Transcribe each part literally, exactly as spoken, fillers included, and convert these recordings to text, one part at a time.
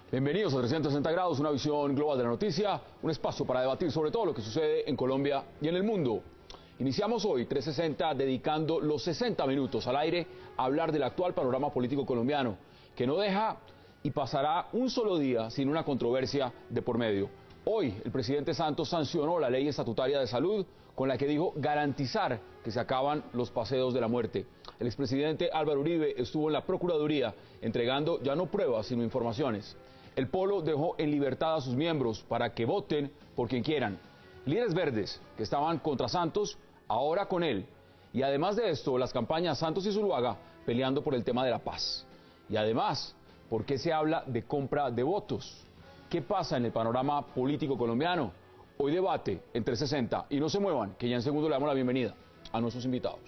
Bienvenidos a trescientos sesenta grados, una visión global de la noticia, un espacio para debatir sobre todo lo que sucede en Colombia y en el mundo. Iniciamos hoy trescientos sesenta dedicando los sesenta minutos al aire a hablar del actual panorama político colombiano, que no deja y pasará un solo día sin una controversia de por medio. Hoy el presidente Santos sancionó la ley estatutaria de salud con la que dijo garantizar que se acaban los paseos de la muerte. El expresidente Álvaro Uribe estuvo en la Procuraduría entregando ya no pruebas sino informaciones. El Polo dejó en libertad a sus miembros para que voten por quien quieran. Líderes verdes que estaban contra Santos, ahora con él. Y además de esto, las campañas Santos y Zuluaga peleando por el tema de la paz. Y además, ¿por qué se habla de compra de votos? ¿Qué pasa en el panorama político colombiano? Hoy debate en trescientos sesenta. Y no se muevan, que ya en segundo le damos la bienvenida a nuestros invitados.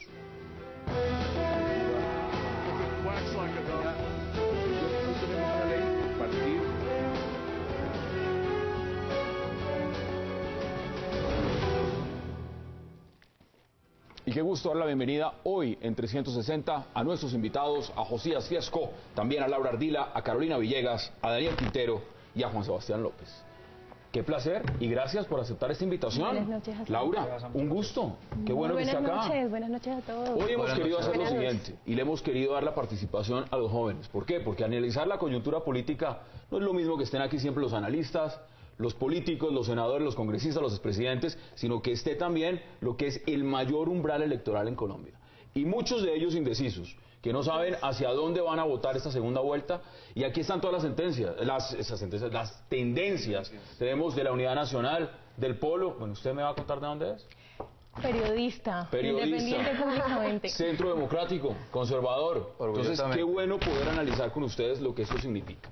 Y qué gusto dar la bienvenida hoy en trescientos sesenta a nuestros invitados, a Josías Fiesco, también a Laura Ardila, a Carolina Villegas, a Daniel Quintero y a Juan Sebastián López. Qué placer y gracias por aceptar esta invitación. Buenas noches a todos. Laura, un gusto. Qué bueno que esté acá. Buenas noches, buenas noches a todos. Hoy hemos Buenas querido noches. hacer lo Buenas siguiente y le hemos querido dar la participación a los jóvenes. ¿Por qué? Porque analizar la coyuntura política no es lo mismo que estén aquí siempre los analistas, los políticos, los senadores, los congresistas, los expresidentes, sino que esté también lo que es el mayor umbral electoral en Colombia. Y muchos de ellos indecisos, que no saben hacia dónde van a votar esta segunda vuelta. Y aquí están todas las sentencias, las, esas sentencias, las tendencias. Tenemos de la Unidad Nacional, del Polo. Bueno, ¿usted me va a contar de dónde es? Periodista, Periodista, independiente públicamente. Centro Democrático, conservador. Entonces, qué bueno poder analizar con ustedes lo que esto significa.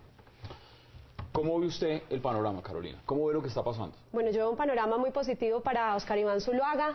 ¿Cómo ve usted el panorama, Carolina? ¿Cómo ve lo que está pasando? Bueno, yo veo un panorama muy positivo para Óscar Iván Zuluaga.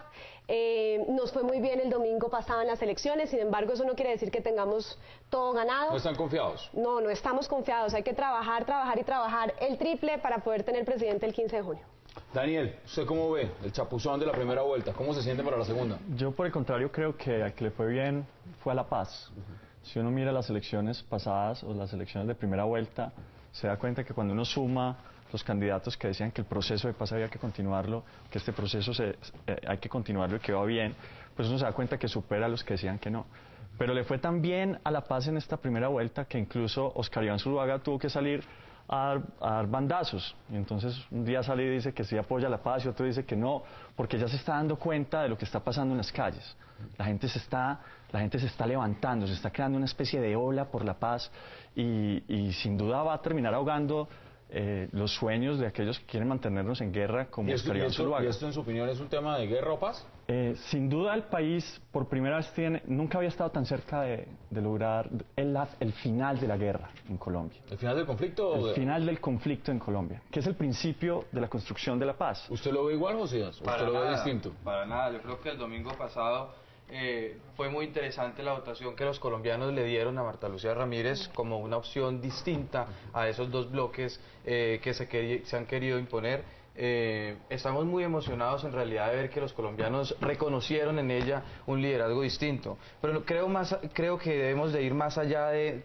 Eh, nos fue muy bien el domingo pasado en las elecciones, sin embargo, eso no quiere decir que tengamos todo ganado. ¿No están confiados? No, no estamos confiados. Hay que trabajar, trabajar y trabajar el triple para poder tener presidente el quince de junio. Daniel, ¿usted cómo ve el chapuzón de la primera vuelta? ¿Cómo se siente para la segunda? Yo, por el contrario, creo que al que le fue bien fue a La Paz. Uh-huh. Si uno mira las elecciones pasadas o las elecciones de primera vuelta, se da cuenta que cuando uno suma los candidatos que decían que el proceso de paz había que continuarlo, que este proceso se, eh, hay que continuarlo y que va bien, pues uno se da cuenta que supera a los que decían que no. Pero le fue tan bien a La Paz en esta primera vuelta que incluso Óscar Iván Zuluaga tuvo que salir a dar, a dar bandazos. Y entonces un día sale y dice que sí apoya la paz y otro dice que no, porque ya se está dando cuenta de lo que está pasando en las calles. La gente se está, la gente se está levantando, se está creando una especie de ola por la paz y, y sin duda va a terminar ahogando eh, los sueños de aquellos que quieren mantenernos en guerra como Óscar Iván Zuluaga. ¿Y esto en su opinión es un tema de guerra o paz? Eh, sin duda el país por primera vez tiene, nunca había estado tan cerca de, de lograr el, el final de la guerra en Colombia. ¿El final del conflicto? El de... final del conflicto en Colombia, que es el principio de la construcción de la paz. ¿Usted lo ve igual, José? ¿O usted Para lo ve nada, distinto? Para nada, yo creo que el domingo pasado eh, fue muy interesante la votación que los colombianos le dieron a Marta Lucía Ramírez como una opción distinta a esos dos bloques eh, que se, quer se han querido imponer. Eh, estamos muy emocionados en realidad de ver que los colombianos reconocieron en ella un liderazgo distinto, pero creo, más, creo que debemos de ir más allá de,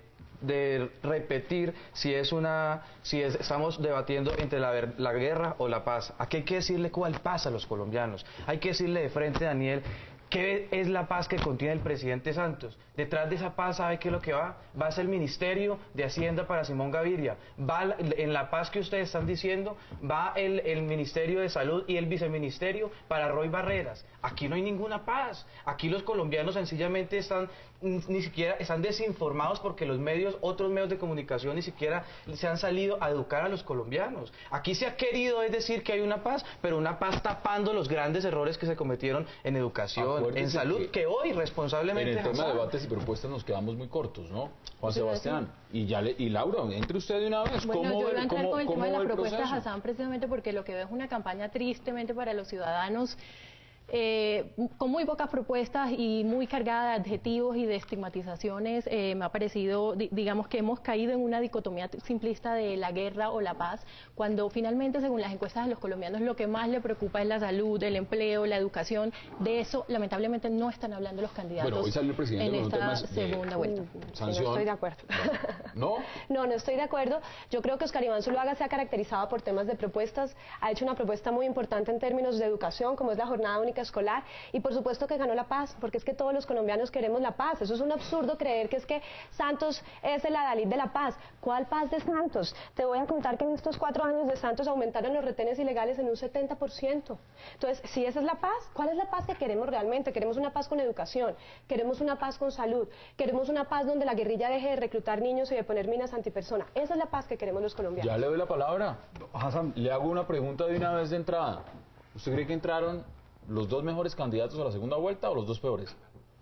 de repetir si es una si es, estamos debatiendo entre la, la guerra o la paz. Aquí hay que decirle cuál paz a los colombianos, hay que decirle de frente, Daniel, ¿qué es la paz que contiene el presidente Santos? Detrás de esa paz, ¿sabe qué es lo que va? Va a ser el Ministerio de Hacienda para Simón Gaviria. Va en la paz que ustedes están diciendo, va el, el Ministerio de Salud y el Viceministerio para Roy Barreras. Aquí no hay ninguna paz. Aquí los colombianos sencillamente están ni siquiera están desinformados porque los medios, otros medios de comunicación ni siquiera se han salido a educar a los colombianos. Aquí se ha querido es decir que hay una paz, pero una paz tapando los grandes errores que se cometieron en educación, Acuérdese en salud, que, que hoy responsablemente... En el tema de debates y propuestas nos quedamos muy cortos, ¿no? Juan Sebastián, y, ya le, y Laura, entre usted de una vez. Bueno, ¿Cómo yo ve, voy a entrar cómo, con el cómo tema de ve la el propuesta proceso? Hassan, precisamente porque lo que veo es una campaña tristemente para los ciudadanos eh, con muy pocas propuestas y muy cargada de adjetivos y de estigmatizaciones. Eh, me ha parecido, di digamos que hemos caído en una dicotomía simplista de la guerra o la paz, cuando finalmente, según las encuestas de los colombianos, lo que más le preocupa es la salud, el empleo, la educación. De eso, lamentablemente, no están hablando los candidatos Bueno, hoy salió el presidente en con un esta tema de segunda vuelta. sanción. No estoy de acuerdo. ¿No? No, no estoy de acuerdo. Yo creo que Óscar Iván Zuluaga se ha caracterizado por temas de propuestas. Ha hecho una propuesta muy importante en términos de educación, como es la jornada única escolar, y por supuesto que ganó la paz, porque es que todos los colombianos queremos la paz. Eso es un absurdo creer que es que Santos es el adalid de la paz. ¿Cuál paz de Santos? Te voy a contar que en estos cuatro años de Santos aumentaron los retenes ilegales en un setenta por ciento. Entonces, si esa es la paz, ¿cuál es la paz que queremos realmente? Queremos una paz con educación, queremos una paz con salud, queremos una paz donde la guerrilla deje de reclutar niños y de poner minas antipersona. Esa es la paz que queremos los colombianos. Ya le doy la palabra. Hassan, Le hago una pregunta de una vez de entrada. ¿Usted cree que entraron los dos mejores candidatos a la segunda vuelta o los dos peores?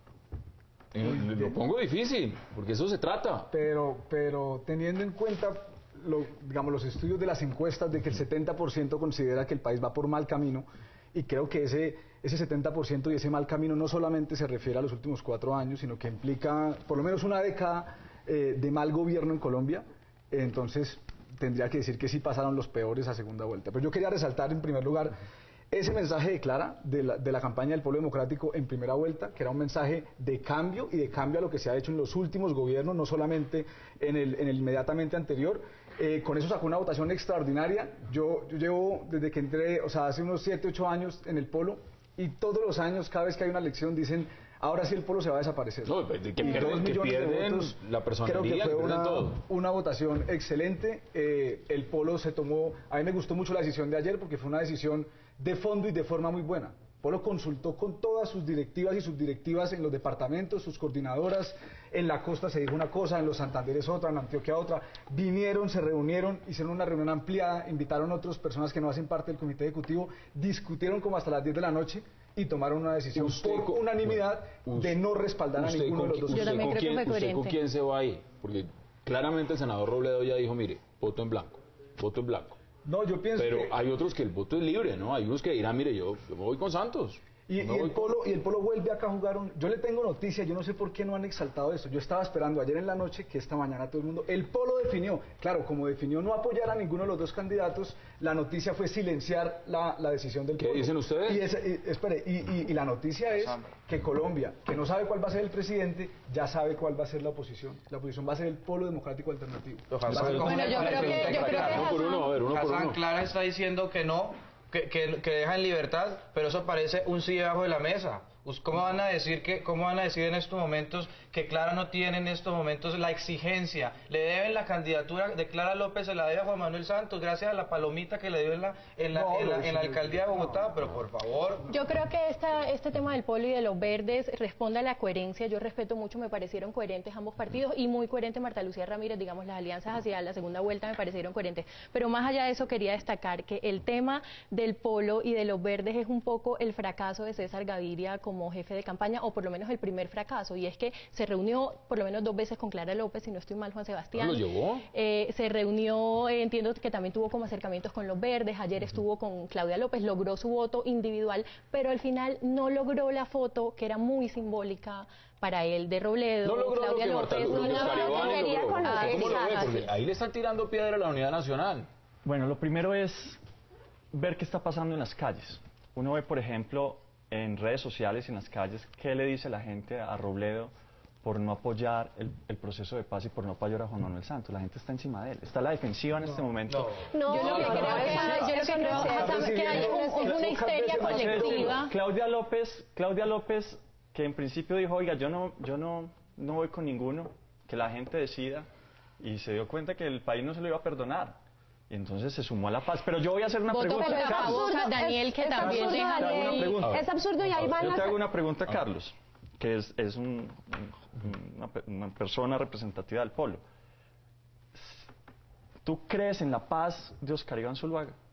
Eh, le- lo pongo difícil, porque eso se trata. pero, pero teniendo en cuenta lo- digamos, los estudios de las encuestas de que el setenta por ciento considera que el país va por mal camino, y creo que ese, ese setenta por ciento y ese mal camino no solamente se refiere a los últimos cuatro años, sino que implica por lo menos una década eh, de mal gobierno en Colombia. Entonces tendría que decir que sí pasaron los peores a segunda vuelta. Pero yo quería resaltar en primer lugar ese mensaje de Clara de la, de la campaña del Polo Democrático en primera vuelta, que era un mensaje de cambio y de cambio a lo que se ha hecho en los últimos gobiernos, no solamente en el, en el inmediatamente anterior. Eh, con eso sacó una votación extraordinaria. Yo, yo llevo desde que entré, o sea, hace unos siete, ocho años en el Polo, y todos los años, cada vez que hay una elección, dicen, ahora sí el Polo se va a desaparecer. No, de que Y pierden- dos que millones de pierden votos, la personería, creo que fue que pierden una, todo. una votación excelente. Eh, el Polo se tomó, a mí me gustó mucho la decisión de ayer porque fue una decisión de fondo y de forma muy buena. Polo consultó con todas sus directivas y subdirectivas en los departamentos, sus coordinadoras. En la costa se dijo una cosa, en los Santanderes otra, en Antioquia otra. Vinieron, se reunieron, hicieron una reunión ampliada, invitaron a otras personas que no hacen parte del comité ejecutivo, discutieron como hasta las diez de la noche y tomaron una decisión Usted por co- unanimidad bueno, de no respaldar a ¿Usted ninguno de con los dos. qui- Yo usted también con creo que quién- fue ¿Usted con coherente. quién se va ahí? Porque claramente el senador Robledo ya dijo, mire, voto en blanco, voto en blanco. No, yo pienso Pero que... hay otros que el voto es libre, ¿no? Hay unos que dirán, mire, yo, yo me voy con Santos. Y, Yo me y voy el con- polo, y el Polo vuelve acá a jugar un... Yo le tengo noticias, yo no sé por qué no han exaltado esto. Yo estaba esperando ayer en la noche que esta mañana todo el mundo... El Polo definió, claro, como definió no apoyar a ninguno de los dos candidatos, la noticia fue silenciar la, la decisión del ¿Qué Polo. dicen ustedes? Y, ese- y- espere, y, y- y la noticia es que Colombia, que no sabe cuál va a ser el presidente, ya sabe cuál va a ser la oposición. La oposición va a ser el Polo Democrático Alternativo. Ojalá. Va a ser como Bueno, una- yo creo que, yo creo que Uno por uno, a ver, uno por Hassan uno. Clara está diciendo que no, que, que, que deja en libertad, pero eso parece un sí debajo de la mesa. Us- ¿Cómo van a decir que, cómo van a decir en estos momentos que Clara no tiene en estos momentos la exigencia? Le deben la candidatura de Clara López, se la debe a Juan Manuel Santos, gracias a la palomita que le dio en la, en la, No, en la, no, en la sí, alcaldía de Bogotá, pero por favor. Yo creo que esta, este tema del polo y de los verdes responde a la coherencia. Yo respeto mucho, me parecieron coherentes ambos partidos y muy coherente Marta Lucía Ramírez, digamos, las alianzas hacia la segunda vuelta me parecieron coherentes. Pero más allá de eso quería destacar que el tema del polo y de los verdes es un poco el fracaso de César Gaviria como jefe de campaña, o por lo menos el primer fracaso, y es que se reunió por lo menos dos veces con Clara López, si no estoy mal, Juan Sebastián. ¿Lo llevó? Eh, se reunió, eh, entiendo que también tuvo como acercamientos con los verdes, ayer estuvo con Claudia López, logró su voto individual, pero al final no logró la foto que era muy simbólica para él de Robledo, No logró Claudia lo que Marta López. Lu- lo que no Oscar logró Iván lo que logró. quería con ¿Cómo los lo ve? verdes. Porque ahí le están tirando piedra a la unidad nacional. Bueno, lo primero es ver qué está pasando en las calles. Uno ve, por ejemplo, en redes sociales, en las calles, qué le dice la gente a Robledo por no apoyar el, el proceso de paz y por no apoyar a Juan Manuel Santos. La gente está encima de él. Está a la defensiva en este momento. No, Yo lo que no, creo no, que, eso no- yo lo eso que no creo es cierto. Hassan, que hay un- un- una histeria colectiva. Claudia López, Claudia López, que en principio dijo, oiga, yo no, yo no, no voy con ninguno, que la gente decida, y se dio cuenta que el país no se lo iba a perdonar. Y entonces se sumó a la paz. Pero yo voy a hacer una Voto pregunta, por el Carlos. favor. Boca, Daniel, que es también absurdo, deja- Te hago una Daniel. pregunta. Es absurdo y ahí van Yo las... te hago una pregunta, Carlos, que es, es un- un- una, pe- una persona representativa del polo. ¿Tú crees en la paz de Óscar Iván Zuluaga?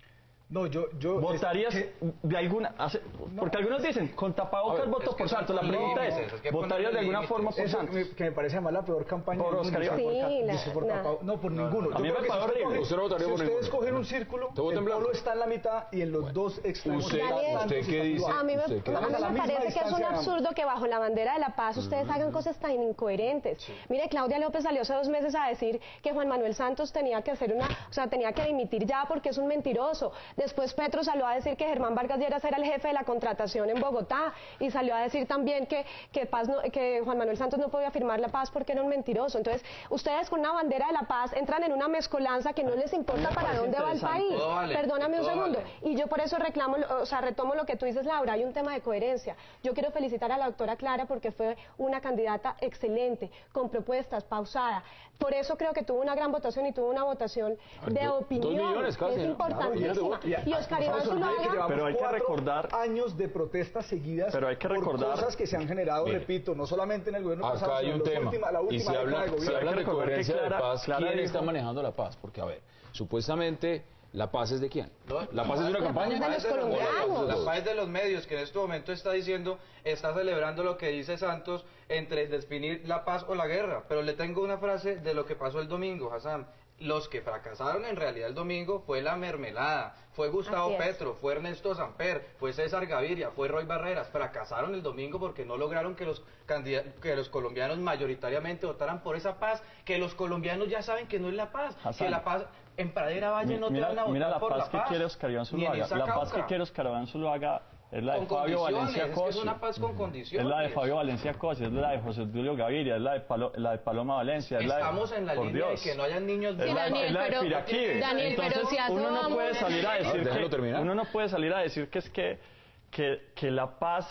No, yo... yo ¿Votarías es que, de alguna...? Hace, no, porque algunos dicen, con tapabocas ver, voto es que por son Santos. La pregunta límites, es, es que ¿votarías de alguna límites. forma por eso Santos? me- que me parece además la peor campaña Por del mundo, Oscar o sea, Iván. por ca- Sí, la- dice por no. tapado- no, por ninguno. A mí me creo que parece si usted horrible. coge- Usted no votaría si por ustedes ninguno. cogen un círculo, ¿Usted vota el en blanco? polo está en la mitad y en los dos extremos Usted- está Daniel, Santos ¿usted y qué está dice? Zuluaga. A mí me, ¿Usted qué a mí dice? A la me misma parece que es un distancia ambos. absurdo que bajo la bandera de la paz ustedes hagan cosas tan incoherentes. Mire, Claudia López salió hace dos meses a decir que Juan Manuel Santos tenía que hacer una, o sea, tenía que dimitir ya porque es un mentiroso. Después Petro salió a decir que Germán Vargas Lleras era el jefe de la contratación en Bogotá y salió a decir también que, que, paz no- que Juan Manuel Santos no podía firmar la paz porque era un mentiroso. Entonces, ustedes con una bandera de la paz entran en una mezcolanza que no les importa para dónde va el país. Todo vale, Perdóname un todo segundo. vale. Y yo por eso reclamo, o sea, retomo lo que tú dices, Laura, hay un tema de coherencia. Yo quiero felicitar a la doctora Clara porque fue una candidata excelente, con propuestas, pausada. Por eso creo que tuvo una gran votación y tuvo una votación de do- opinión. dos millones casi, es ¿no? importantísima. Claro, Y, Y Oscar Iván estamos hablando de que Zuluaga... llevamos Pero hay que cuatro recordar- años de protestas seguidas Pero hay que por recordar- cosas que se han generado, Mire, repito, no solamente en el gobierno pasado, Acá hay sino un en los tema. última- la Y última si década hablan, de si gobierno. hablan de recordar que coherencia de Clara- paz, Clara ¿quién dijo- está manejando la paz? Porque, a ver, supuestamente, ¿la paz es de quién? ¿La paz es de una La campaña? paz es de los colombianos. La paz de los medios, que en este momento está diciendo, está celebrando lo que dice Santos entre definir la paz o la guerra. Pero le tengo una frase de lo que pasó el domingo, Hassan. Los que fracasaron en realidad el domingo fue la mermelada, fue Gustavo Así es. Petro, fue Ernesto Samper, fue César Gaviria, fue Roy Barreras. Fracasaron el domingo porque no lograron que los candida- que los colombianos mayoritariamente votaran por esa paz, que los colombianos ya saben que no es la paz, Hassan. que la paz en Pradera Valle Mi- no te mira, van a votar mira la por paz la que paz. quiere Oscar Iván ni en Zuluaga. esa La paz Cauca. que quiere Oscar Iván Zuluaga es la de Con Fabio condiciones, Valencia es que es Cosi. una paz con condiciones. Es la de Fabio Valencia Cosi, es la de José Julio Gaviria, es la de, Palo- la de Paloma Valencia. Es la de- Estamos en la por línea Dios. de que no hayan niños Es de la, Daniel, es la de pero- Piraquí. Daniel, pero Entonces, si a eso uno no vamos- puede salir a decir Ah, déjalo que terminar. uno no puede salir a decir que es que que, que la paz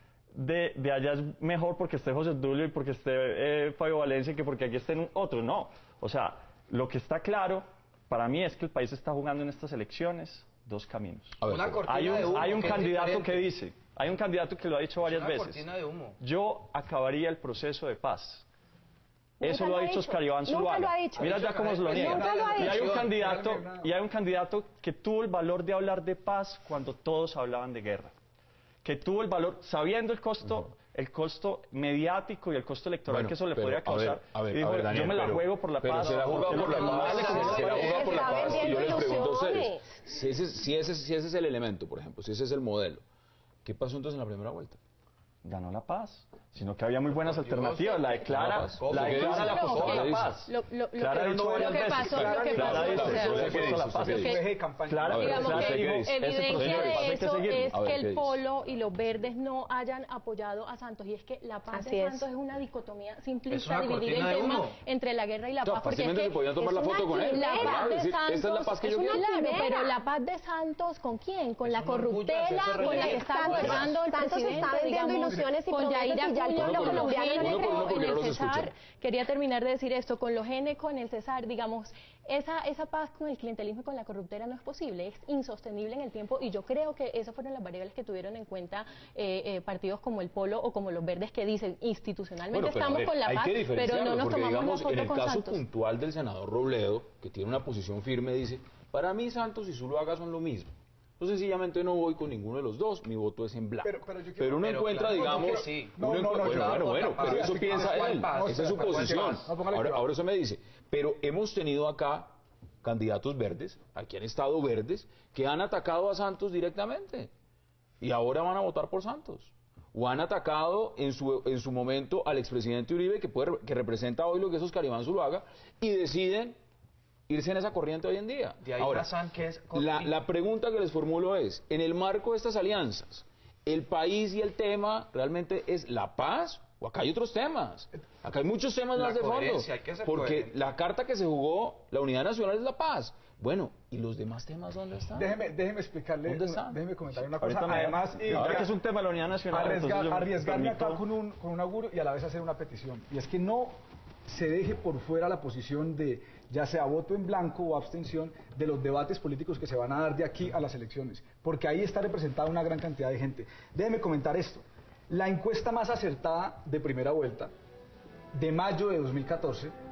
de, de allá es mejor porque esté José Dulio y porque esté eh, Fabio Valencia que porque aquí estén otros. No, o sea, lo que está claro para mí es que el país está jugando en estas elecciones dos caminos. A ver, Una cortina Hay de un, humo, hay un que es candidato diferente. que dice, hay un candidato que lo ha dicho varias Una veces. cortina de humo. Yo acabaría el proceso de paz. Nunca Eso lo lo ha ha dicho dicho. Oscar Iván Nunca Zuluaga. lo ha dicho. Mira Ha dicho ya cómo que se lo no- niega. Nunca lo ha Y hay un dicho. candidato, y hay un candidato que tuvo el valor de hablar de paz cuando todos hablaban de guerra. Que tuvo el valor, sabiendo el costo, el costo mediático y el costo electoral Bueno, que eso le pero, podría a ver, causar. a ver, y dijo, a ver, Daniel, yo me la pero- juego por la pero paz. se la ha jugado porque por la lo que paz, vale como se la ha jugado por la Está paz. Y yo vendiendo les pregunto a ustedes, ilusiones. si ese, si, ese, si ese es el elemento, por ejemplo, si ese es el modelo, ¿qué pasó entonces en la primera vuelta? ganó la paz, sino que había muy buenas alternativas. La de Clara, Ganó la paz. la de ¿Qué Clara dice? le apostó a ¿Qué la dice? paz. Lo, lo, lo Clara que, ha dicho lo varias que veces. pasó, lo que Clara pasó, dice, o sea, yo le ¿qué apuesto a dice? la ¿Usted paz. qué dice? Su eje de campaña. Clara, A ver, digamos Clara ¿usted que qué dijo, dice? ese proceso evidencia de de paz hay que eso seguirlo. es A ver, que ¿qué el dice? Polo y los verdes no hayan apoyado a Santos. Y es que la paz Así de es. Santos es una dicotomía Es simplista, una dividir el cortina de tema humo. entre la guerra y la No, paz. Porque es fácilmente que se podían tomar la es foto una con él. quimera. La Claro, paz de decir, esta es la Santos paz que es yo una quiero. Claro, quimera. pero la paz de Santos, ¿con quién? Con la Es un orgullo corruptela, hacerse con la que reír. está Santos- gobernando el Santos presidente, está vendiendo digamos, ilusiones y con promesas Yair y ya el Acuña, pueblo con los colombiano N, uno por uno, porque en no el los Cesar. escuchan. Quería terminar de decir esto, con los N, con el Cesar, digamos, esa, esa paz con el clientelismo y con la corruptela no es posible, es insostenible en el tiempo y yo creo que esas fueron las variables que tuvieron en cuenta eh, eh, partidos como el Polo o como los verdes que dicen institucionalmente Bueno, pero, estamos a ver, con la hay paz, que pero diferenciarlo, no nos porque tomamos digamos, una en foto el con caso Santos. puntual del senador Robledo, que tiene una posición firme, dice, para mí Santos y Zuluaga son lo mismo. Yo sencillamente no voy con ninguno de los dos, mi voto es en blanco. Pero- Pero, pero yo quiero- uno pero encuentra, claro, digamos, yo quiero- sí. No, uno no, encuentra- no, yo- bueno, bueno, por la pero paz. eso Sí, piensa ¿cuál él, paz? esa es su ¿Cuál paz? posición. No, póngale Ahora, cuidado. ahora eso me dice, pero hemos tenido acá candidatos verdes, aquí han estado verdes, que han atacado a Santos directamente y ahora van a votar por Santos. O han atacado en su, en su momento al expresidente Uribe, que, puede, que representa hoy lo que es Oscar Iván Zuluaga, y deciden irse en esa corriente hoy en día. De ahí Ahora, Hassan, que es la, la pregunta que les formulo es, en el marco de estas alianzas, ¿el país y el tema realmente es la paz? ¿O acá hay otros temas? Acá hay muchos temas La más de fondo. coherencia, hay que ser Porque coherente. la carta que se jugó, la unidad nacional es la paz. Bueno, ¿y los demás temas dónde están? Déjeme, déjeme explicarle, ¿Dónde una- están? déjeme comentarle una cosa. Ahorita me- Además, y ahora que es un tema de la unidad nacional, arriesgar- entonces yo me arriesgarme acá permito- con un, con un augurio y a la vez hacer una petición. Y es que no se deje por fuera la posición de, ya sea voto en blanco o abstención, de los debates políticos que se van a dar de aquí a las elecciones. Porque ahí está representada una gran cantidad de gente. Déjeme comentar esto. La encuesta más acertada de primera vuelta, de mayo de dos mil catorce,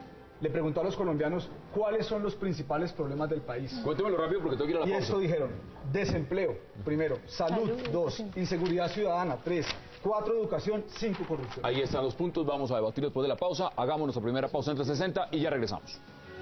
le preguntó a los colombianos cuáles son los principales problemas del país. Cuéntemelo rápido porque tengo que ir a la Y pausa. esto dijeron: desempleo, primero; salud, Salud, dos; sí. inseguridad ciudadana, tres; cuatro, educación; cinco, corrupción. Ahí están los puntos, vamos a debatir después de la pausa. Hagamos nuestra primera pausa en trescientos sesenta y ya regresamos.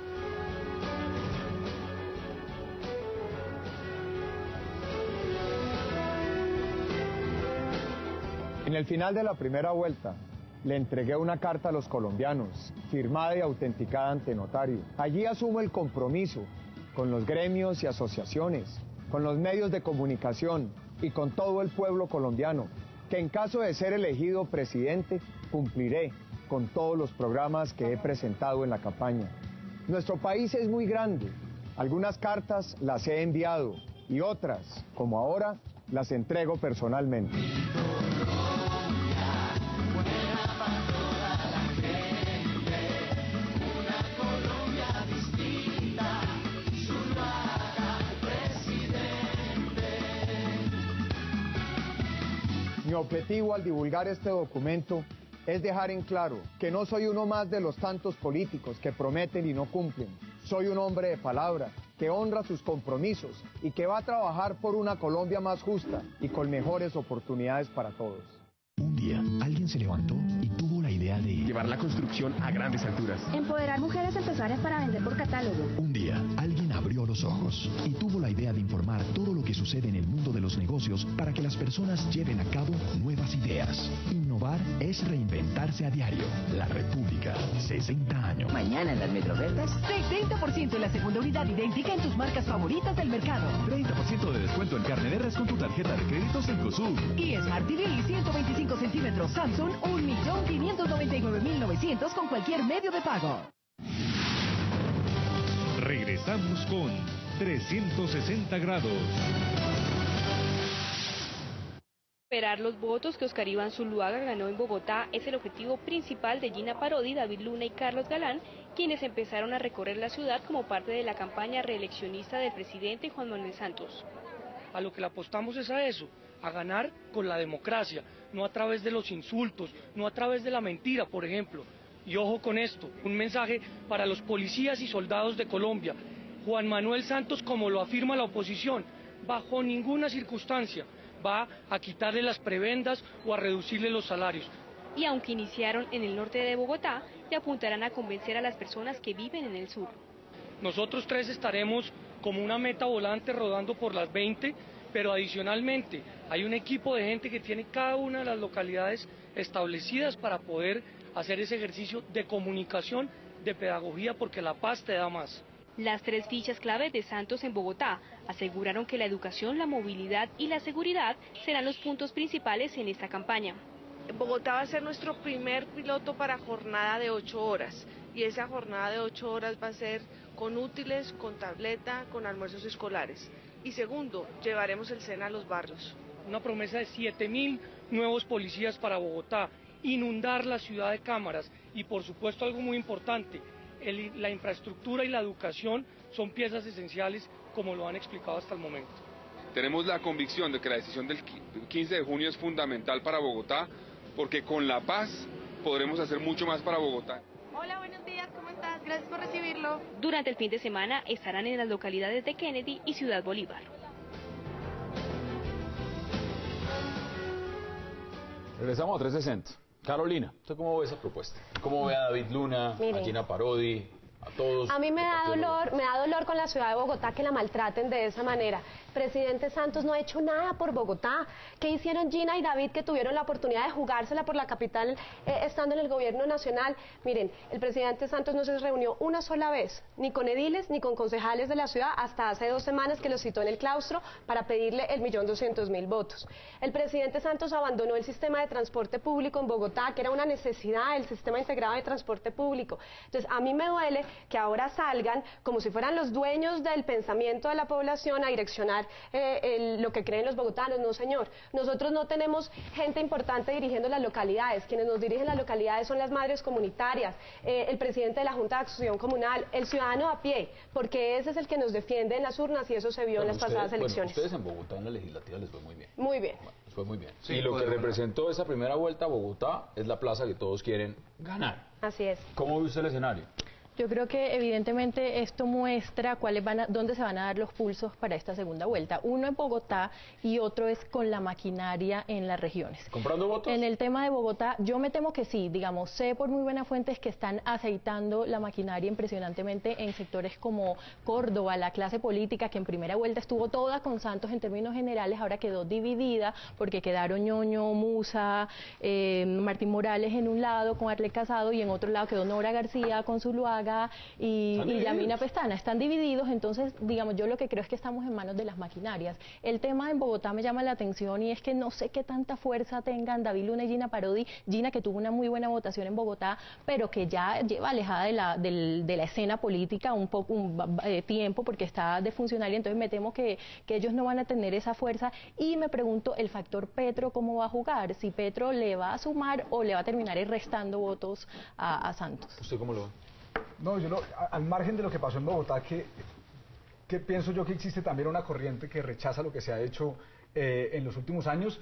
En el final de la primera vuelta, le entregué una carta a los colombianos, firmada y autenticada ante notario. Allí asumo el compromiso con los gremios y asociaciones, con los medios de comunicación y con todo el pueblo colombiano, que en caso de ser elegido presidente, cumpliré con todos los programas que he presentado en la campaña. Nuestro país es muy grande. Algunas cartas las he enviado y otras, como ahora, las entrego personalmente. Mi objetivo al divulgar este documento es dejar en claro que no soy uno más de los tantos políticos que prometen y no cumplen. Soy un hombre de palabra, que honra sus compromisos y que va a trabajar por una Colombia más justa y con mejores oportunidades para todos. Un día, alguien se levantó y tuvo la idea de llevar la construcción a grandes alturas. Empoderar mujeres empresarias para vender por catálogo. Un día, alguien abrió los ojos y tuvo la idea de informar todo lo que sucede en el mundo de los negocios para que las personas lleven a cabo nuevas ideas. Innovar es reinventarse a diario. La República, sesenta años. Mañana en las Metrofertas, sesenta por ciento en la segunda unidad idéntica en tus marcas favoritas del mercado. treinta por ciento de descuento en carne de res con tu tarjeta de crédito Cencosud. Y Smart T V ciento veinticinco centímetros Samsung un millón quinientos noventa y nueve mil novecientos con cualquier medio de pago. Regresamos con trescientos sesenta grados. Esperar los votos que Oscar Iván Zuluaga ganó en Bogotá es el objetivo principal de Gina Parodi, David Luna y Carlos Galán, quienes empezaron a recorrer la ciudad como parte de la campaña reeleccionista del presidente Juan Manuel Santos. A lo que le apostamos es a eso, a ganar con la democracia, no a través de los insultos, no a través de la mentira, por ejemplo. Y ojo con esto, un mensaje para los policías y soldados de Colombia. Juan Manuel Santos, como lo afirma la oposición, bajo ninguna circunstancia va a quitarle las prebendas o a reducirle los salarios. Y aunque iniciaron en el norte de Bogotá, le apuntarán a convencer a las personas que viven en el sur. Nosotros tres estaremos como una meta volante rodando por las veinte, pero adicionalmente hay un equipo de gente que tiene cada una de las localidades establecidas para poder hacer ese ejercicio de comunicación, de pedagogía, porque la paz te da más. Las tres fichas clave de Santos en Bogotá aseguraron que la educación, la movilidad y la seguridad serán los puntos principales en esta campaña. Bogotá va a ser nuestro primer piloto para jornada de ocho horas y esa jornada de ocho horas va a ser con útiles, con tableta, con almuerzos escolares. Y segundo, llevaremos el SENA a los barrios. Una promesa de siete mil nuevos policías para Bogotá, inundar la ciudad de cámaras y por supuesto algo muy importante, el, la infraestructura y la educación son piezas esenciales como lo han explicado hasta el momento. Tenemos la convicción de que la decisión del quince de junio es fundamental para Bogotá porque con la paz podremos hacer mucho más para Bogotá. Hola, buenos días, ¿cómo estás? Gracias por recibirlo. Durante el fin de semana estarán en las localidades de Kennedy y Ciudad Bolívar. Regresamos a trescientos sesenta. Carolina, ¿usted cómo ve esa propuesta? ¿Cómo ve a David Luna, Mire. a Gina Parodi, a todos? A mí me da dolor, me da dolor con la ciudad de Bogotá que la maltraten de esa manera. Presidente Santos no ha hecho nada por Bogotá. ¿Qué hicieron Gina y David que tuvieron la oportunidad de jugársela por la capital eh, estando en el gobierno nacional? Miren, el presidente Santos no se reunió una sola vez, ni con ediles ni con concejales de la ciudad, hasta hace dos semanas que los citó en el claustro para pedirle el millón doscientos mil votos. El presidente Santos abandonó el sistema de transporte público en Bogotá, que era una necesidad, el sistema integrado de transporte público. Entonces, a mí me duele que ahora salgan como si fueran los dueños del pensamiento de la población a direccionar Eh, el, lo que creen los bogotanos. No, señor, nosotros no tenemos gente importante dirigiendo las localidades. Quienes nos dirigen las localidades son las madres comunitarias, eh, el presidente de la Junta de Acción Comunal, el ciudadano a pie, porque ese es el que nos defiende en las urnas y eso se vio bueno, en las ustedes, pasadas elecciones. Bueno, ustedes en Bogotá en la legislativa les fue muy bien. Muy bien. Bueno, les fue muy bien. Sí, y lo que podemos. representó esa primera vuelta a Bogotá es la plaza que todos quieren ganar. Así es. ¿Cómo ve usted el escenario? Yo creo que evidentemente esto muestra cuáles van a, dónde se van a dar los pulsos para esta segunda vuelta. Uno es Bogotá y otro es con la maquinaria en las regiones. ¿Comprando votos? En el tema de Bogotá, yo me temo que sí, digamos, sé por muy buenas fuentes que están aceitando la maquinaria impresionantemente en sectores como Córdoba, la clase política que en primera vuelta estuvo toda con Santos en términos generales, ahora quedó dividida porque quedaron Ñoño, Musa, eh, Martín Morales en un lado con Arley Casado y en otro lado quedó Nora García con Zuluaga y, y Yamina Pestana. Están divididos, entonces, digamos, yo lo que creo es que estamos en manos de las maquinarias. El tema en Bogotá me llama la atención y es que no sé qué tanta fuerza tengan David Luna y Gina Parodi. Gina, que tuvo una muy buena votación en Bogotá, pero que ya lleva alejada de la, de, de la escena política un poco un, eh, tiempo porque está de funcionaria, entonces me temo que, que ellos no van a tener esa fuerza y me pregunto el factor Petro cómo va a jugar, si Petro le va a sumar o le va a terminar restando votos a, a Santos. ¿Usted cómo lo ve? No, yo no, a, al margen de lo que pasó en Bogotá, que, que pienso yo que existe también una corriente que rechaza lo que se ha hecho eh, en los últimos años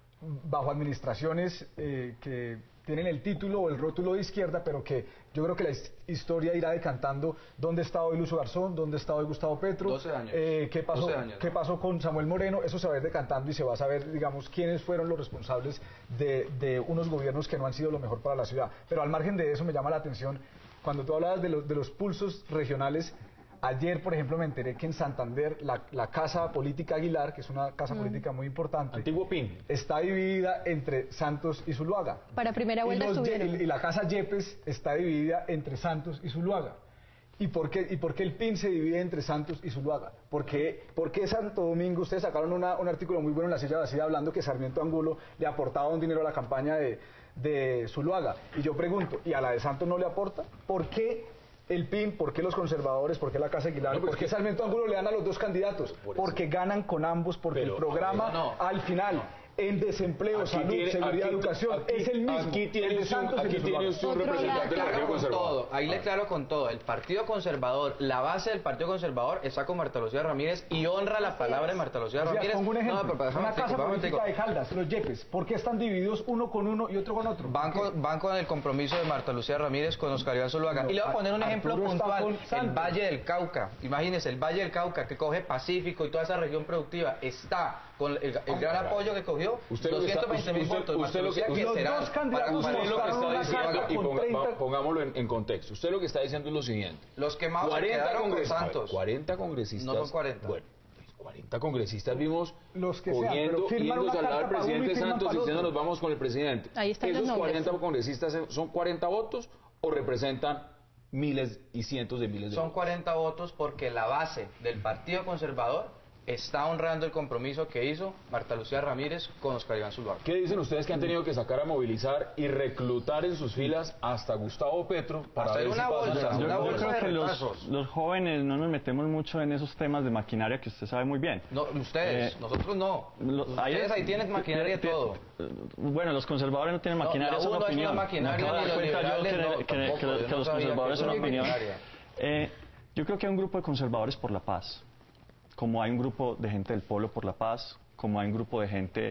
bajo administraciones eh, que tienen el título o el rótulo de izquierda, pero que yo creo que la historia irá decantando dónde está hoy Lucio Garzón, dónde está hoy Gustavo Petro, doce años. Eh, qué, pasó, doce años, qué ¿no? pasó con Samuel Moreno, eso se va a ir decantando y se va a saber, digamos, quiénes fueron los responsables de, de unos gobiernos que no han sido lo mejor para la ciudad. Pero al margen de eso me llama la atención, cuando tú hablabas de los, de los pulsos regionales, ayer, por ejemplo, me enteré que en Santander la, la Casa Política Aguilar, que es una casa mm. política muy importante, Antiguo P I N, está dividida entre Santos y Zuluaga. Para primera vuelta y, los, estuvieron. y, y la Casa Yepes está dividida entre Santos y Zuluaga. ¿Y por qué, y por qué el P I N se divide entre Santos y Zuluaga? ¿Por qué, por qué Santo Domingo? Ustedes sacaron una, un artículo muy bueno en la Silla Vacía hablando que Sarmiento Angulo le aportaba un dinero a la campaña de, de Zuluaga. Y yo pregunto, ¿y a la de Santos no le aporta? ¿Por qué el P I N, por qué los conservadores, por qué la Casa Aguilar, no, pues por qué que... Sarmiento Angulo le dan a los dos candidatos? Por porque ganan con ambos, porque pero, el programa no, no, al final... en desempleo, aquí salud, tiene, seguridad, aquí, educación, aquí, es el mismo. Aquí tiene usted un, aquí tiene usted un representante del Partido Conservador. Ahí le claro con todo. El Partido Conservador, la base del Partido Conservador está con Marta Lucía Ramírez y honra la palabra de Marta Lucía o sea, Ramírez. Pongo un ejemplo, no, pero una casa política de Caldas, los Yepes, ¿por qué están divididos uno con uno y otro con otro? Van con, van con el compromiso de Marta Lucía Ramírez con Oscar Iván Zuluaga. No, y le voy a poner un ejemplo Arturo puntual. El Valle del Cauca. Imagínense, el Valle del Cauca que coge Pacífico y toda esa región productiva está con el, el, el gran apoyo que cogió. Usted doscientos veinte mil votos. Usted lo que, que los dos candidatos usted lo que está diciendo, y ponga, treinta... pongámoslo en, en contexto. Usted lo que está diciendo es lo siguiente. Los quemados se quedaron con Santos. cuarenta congresistas. No son cuarenta. Bueno, cuarenta congresistas vimos los que cogiendo, sean, yendo a hablar al presidente Santos diciendo nos vamos con el presidente. Ahí están ¿Esos los cuarenta congresistas son cuarenta votos o representan miles y cientos de miles de son votos? Son cuarenta votos porque la base del Partido Conservador está honrando el compromiso que hizo Marta Lucía Ramírez con Oscar Iván Zuluaga. ¿Qué dicen ustedes que han tenido que sacar a movilizar y reclutar en sus filas hasta Gustavo Petro para hacer ver una si bolsa? Yo, una yo bolsa creo que los, los jóvenes no nos metemos mucho en esos temas de maquinaria que usted sabe muy bien. No, ustedes, eh, nosotros no. Lo, ustedes ahí tienen maquinaria y todo. Bueno, los conservadores no tienen maquinaria, no, son opinión. No maquinaria, me acabo de dar cuenta yo que, no, que, que, tampoco, que, que no los conservadores son opinión. Eh, yo creo que hay un grupo de conservadores por la paz, como hay un grupo de gente del Polo por la Paz, como hay un grupo de gente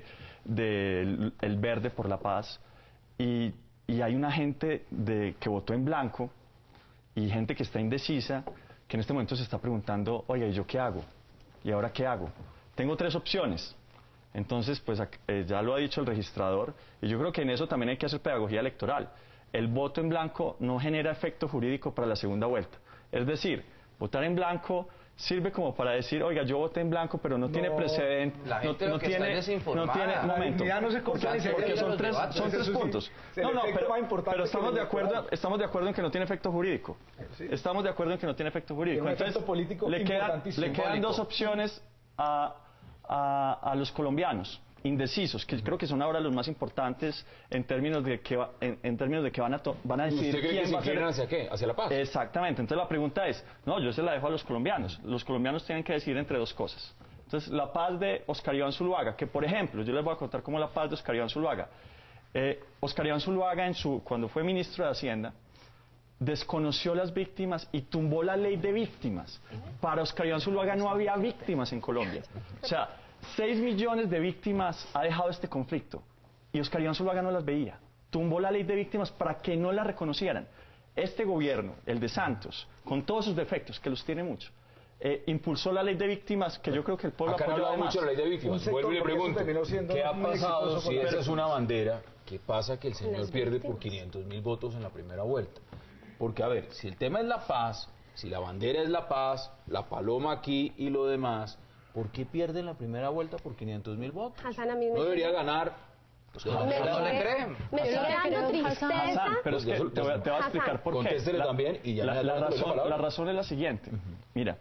del el Verde por la Paz, y, y hay una gente de, que votó en blanco, y gente que está indecisa, que en este momento se está preguntando, oiga, ¿y yo qué hago? ¿Y ahora qué hago? Tengo tres opciones. Entonces, pues eh, ya lo ha dicho el registrador, y yo creo que en eso también hay que hacer pedagogía electoral. El voto en blanco no genera efecto jurídico para la segunda vuelta. Es decir, votar en blanco sirve como para decir, oiga, yo voté en blanco, pero no, no tiene precedente, la gente no, no tiene, no tiene, momento, no se porque, porque son tres, son tres puntos. No, no, pero, pero estamos de acuerdo, estamos de acuerdo en que no tiene efecto jurídico. Sí. Estamos de acuerdo en que no tiene efecto jurídico. Entonces, político le quedan, le quedan dos opciones a, a, a los colombianos indecisos, que creo que son ahora los más importantes en términos de que va, en, en términos de que van a to, van a decidir ¿Usted cree quién que va a ser hacia qué? ¿Hacia la paz? Exactamente. Entonces la pregunta es, no, yo se la dejo a los colombianos. Los colombianos tienen que decidir entre dos cosas. Entonces la paz de Oscar Iván Zuluaga, que por ejemplo, yo les voy a contar cómo la paz de Oscar Iván Zuluaga. Eh, Oscar Iván Zuluaga en su cuando fue ministro de Hacienda desconoció las víctimas y tumbó la ley de víctimas. Para Oscar Iván Zuluaga no había víctimas en Colombia. O sea, seis millones de víctimas ha dejado este conflicto y Oscar Iván Zuluaga no las veía. Tumbó la ley de víctimas para que no la reconocieran. este gobierno, el de Santos, con todos sus defectos, que los tiene mucho, eh, impulsó la ley de víctimas, que yo creo que el pueblo Acá han apoyó hablado además. mucho de la ley de víctimas. Vuelvo y le pregunto, ¿qué ha pasado si esa es una bandera? ¿Qué pasa que el señor pierde por quinientos mil votos en la primera vuelta? Porque, a ver, si el tema es la paz, si la bandera es la paz, la paloma aquí y lo demás, ¿por qué pierde en la primera vuelta por quinientos mil votos? Hassan, a mí me No debería ganar. Pues, me, no le creen. Me sigue dando tristeza. Hassan, pero es que te voy, a, te voy a explicar por qué. Contéstele también y ya la, me la, la razón, palabra. la razón es la siguiente. Uh-huh. Mira,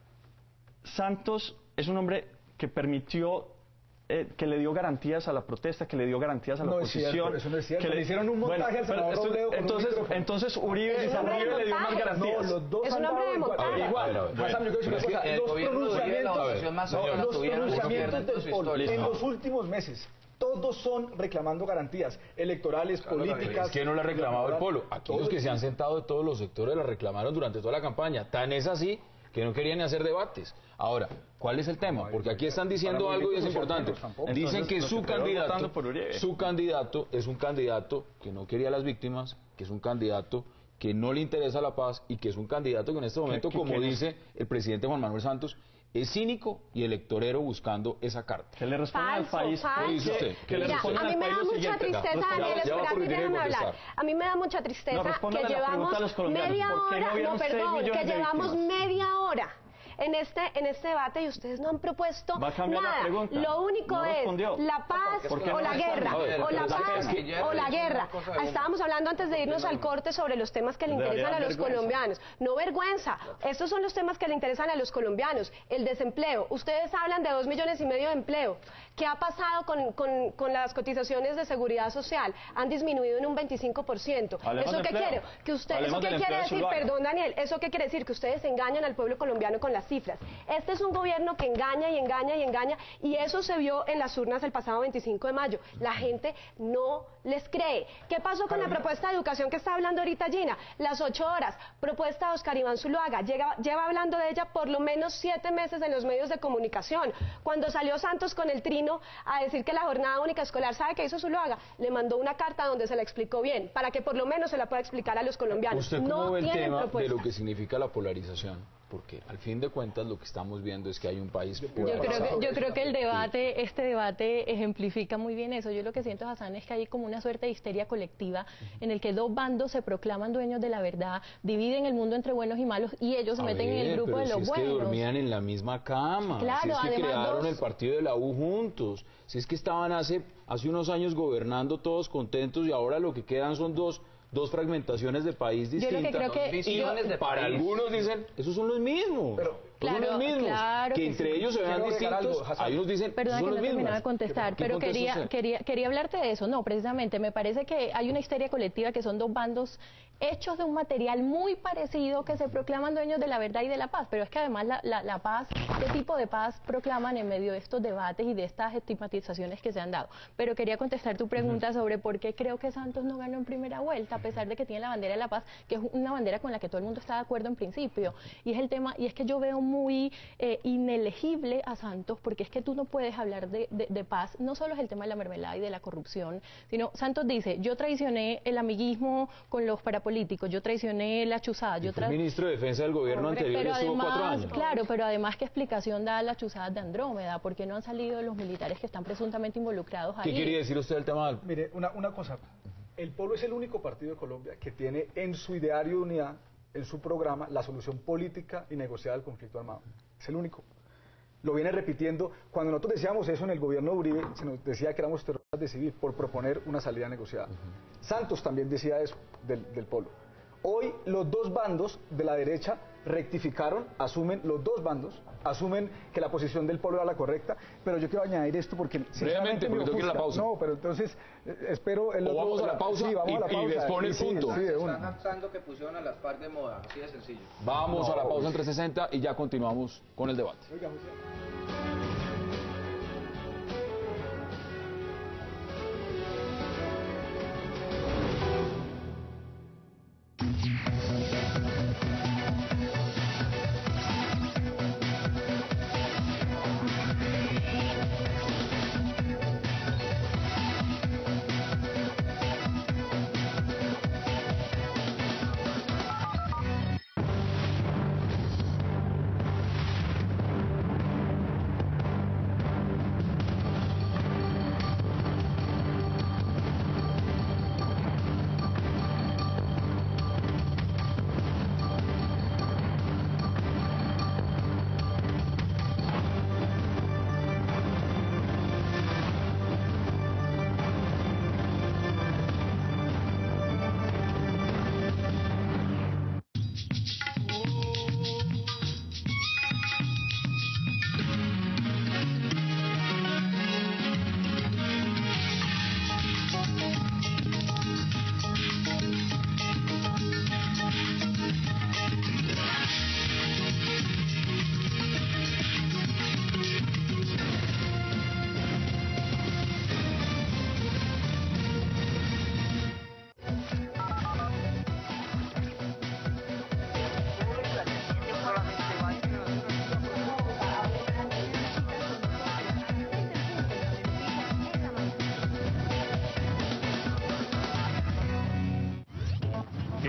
Santos es un hombre que permitió, eh, que le dio garantías a la protesta, que le dio garantías a la no oposición. Es cierto, eso no es cierto. Que le, le hicieron un montaje bueno, al senador esto, Robledo con entonces, un entonces Uribe, Es un hombre Uribe de le dio más montaje. garantías. No, los dos Es un hombre de montaje. Igual, Hassan, yo quiero decir una cosa, los pronunciamientos, los pronunciamientos del Polo en los últimos meses, todos son reclamando garantías electorales, políticas. Es que no la ha reclamado el Polo. Aquí los que se han sentado de todos los sectores la reclamaron durante toda la campaña. Tan es así que no querían ni hacer debates. Ahora, ¿cuál es el tema? Porque aquí están diciendo algo y es importante. Dicen que su candidato, su candidato es un candidato que no quería a las víctimas, que es un candidato que no le interesa la paz y que es un candidato que en este momento, como dice el presidente Juan Manuel Santos, es cínico y electorero buscando esa carta. ¿Qué le responde al país? Falso. ¿Qué dice usted? ¿Qué le Mira, responde a mí al me país da lo mucha siguiente? tristeza, Daniel, espérate, déjame hablar. A mí me da mucha tristeza No, que la llevamos a los colombianos. media ¿Por qué no hora, hubieron no, seis perdón, millones que de llevamos víctimas? media hora en este en este debate y ustedes no han propuesto Va a cambiar nada. la pregunta. Lo único No es respondió. la paz ¿Por qué o no la responde? guerra, A ver, o la pero paz es que o la guerra. Estábamos hablando antes de irnos al corte sobre los temas que le Debería interesan a dar los vergüenza. colombianos. No vergüenza. Estos son los temas que le interesan a los colombianos. El desempleo. Ustedes hablan de dos millones y medio de empleo. ¿Qué ha pasado con, con, con las cotizaciones de seguridad social? Han disminuido en un veinticinco por ciento. Hablemos ¿Eso de qué empleo. quiere? Que usted, Hablemos ¿Eso qué del quiere empleo de decir? Zuluaga. Perdón, Daniel. ¿Eso qué quiere decir? Que ustedes engañan al pueblo colombiano con las cifras. Este es un gobierno que engaña y engaña y engaña y eso se vio en las urnas el pasado veinticinco de mayo. La gente no les cree. ¿Qué pasó con la propuesta de educación que está hablando ahorita Gina? Las ocho horas. Propuesta de Oscar Iván Zuluaga. Llega, lleva hablando de ella por lo menos siete meses en los medios de comunicación. Cuando salió Santos con el trino a decir que la jornada única escolar, ¿sabe qué hizo Zuluaga? Le mandó una carta donde se la explicó bien, para que por lo menos se la pueda explicar a los colombianos. ¿Usted cómo no ve el tienen tema propuesta. de lo que significa la polarización? Porque al fin de cuentas lo que estamos viendo es que hay un país Yo creo, que, yo creo que el debate, este debate ejemplifica muy bien eso. Yo lo que siento, Hassan, es que hay como una suerte de histeria colectiva en el que dos bandos se proclaman dueños de la verdad, dividen el mundo entre buenos y malos y ellos se A meten ver, en el grupo pero de los si es buenos. que dormían en la misma cama, Claro, si es que además crearon dos- el partido de la U juntos, si es que estaban hace, hace unos años gobernando todos contentos y ahora lo que quedan son dos dos fragmentaciones de país Yo lo que distintas. creo que- y yo- para país. algunos dicen, esos son los mismos. Pero, Claro, son los mismos. claro que que entre sí. ellos se vean Quiero agregar distintos, algo, Hassan. hay unos dicen, Perdona son que los no mismos. terminaba de contestar, ¿Qué pero contesta quería, usted? quería, quería hablarte de eso. No, precisamente, me parece que hay una histeria colectiva que son dos bandos hechos de un material muy parecido que se proclaman dueños de la verdad y de la paz, pero es que además la, la, la paz, ¿qué tipo de paz proclaman en medio de estos debates y de estas estigmatizaciones que se han dado? Pero quería contestar tu pregunta uh-huh. sobre por qué creo que Santos no ganó en primera vuelta, a pesar de que tiene la bandera de la paz, que es una bandera con la que todo el mundo está de acuerdo en principio, y es el tema, y es que yo veo muy eh, inelegible a Santos, porque es que tú no puedes hablar de, de, de paz, no solo es el tema de la mermelada y de la corrupción, sino Santos dice, yo traicioné el amiguismo con los parapolíticos, yo traicioné la chuzada, yo Fue ministro de Defensa del gobierno Hombre, anterior y pero estuvo además, cuatro años. Claro, pero además, ¿qué explicación da las chuzadas de Andrómeda? ¿Por qué no han salido los militares que están presuntamente involucrados ahí? ¿Qué quería decir usted del tema? Mire, una, una cosa, el Polo es el único partido de Colombia que tiene en su ideario de unidad, en su programa, la solución política y negociada del conflicto armado. Es el único. Lo viene repitiendo. Cuando nosotros decíamos eso en el gobierno de Uribe, se nos decía que éramos terroristas de civil por proponer una salida negociada. Uh-huh. Santos también decía eso del, del Polo. Hoy los dos bandos de la derecha rectificaron, asumen, los dos bandos, asumen que la posición del Polo era la correcta, pero yo quiero añadir esto porque... Brevemente, porque tengo que ir a la pausa. No, pero entonces, eh, espero... El o otro, vamos a la pausa, sí, vamos y, a la pausa y expone el sí, punto. Sí, de una. Están acusando que pusieron a las FARC de moda, así de sencillo. Vamos No, a la pausa en trescientos sesenta y ya continuamos con el debate. Oiga, José.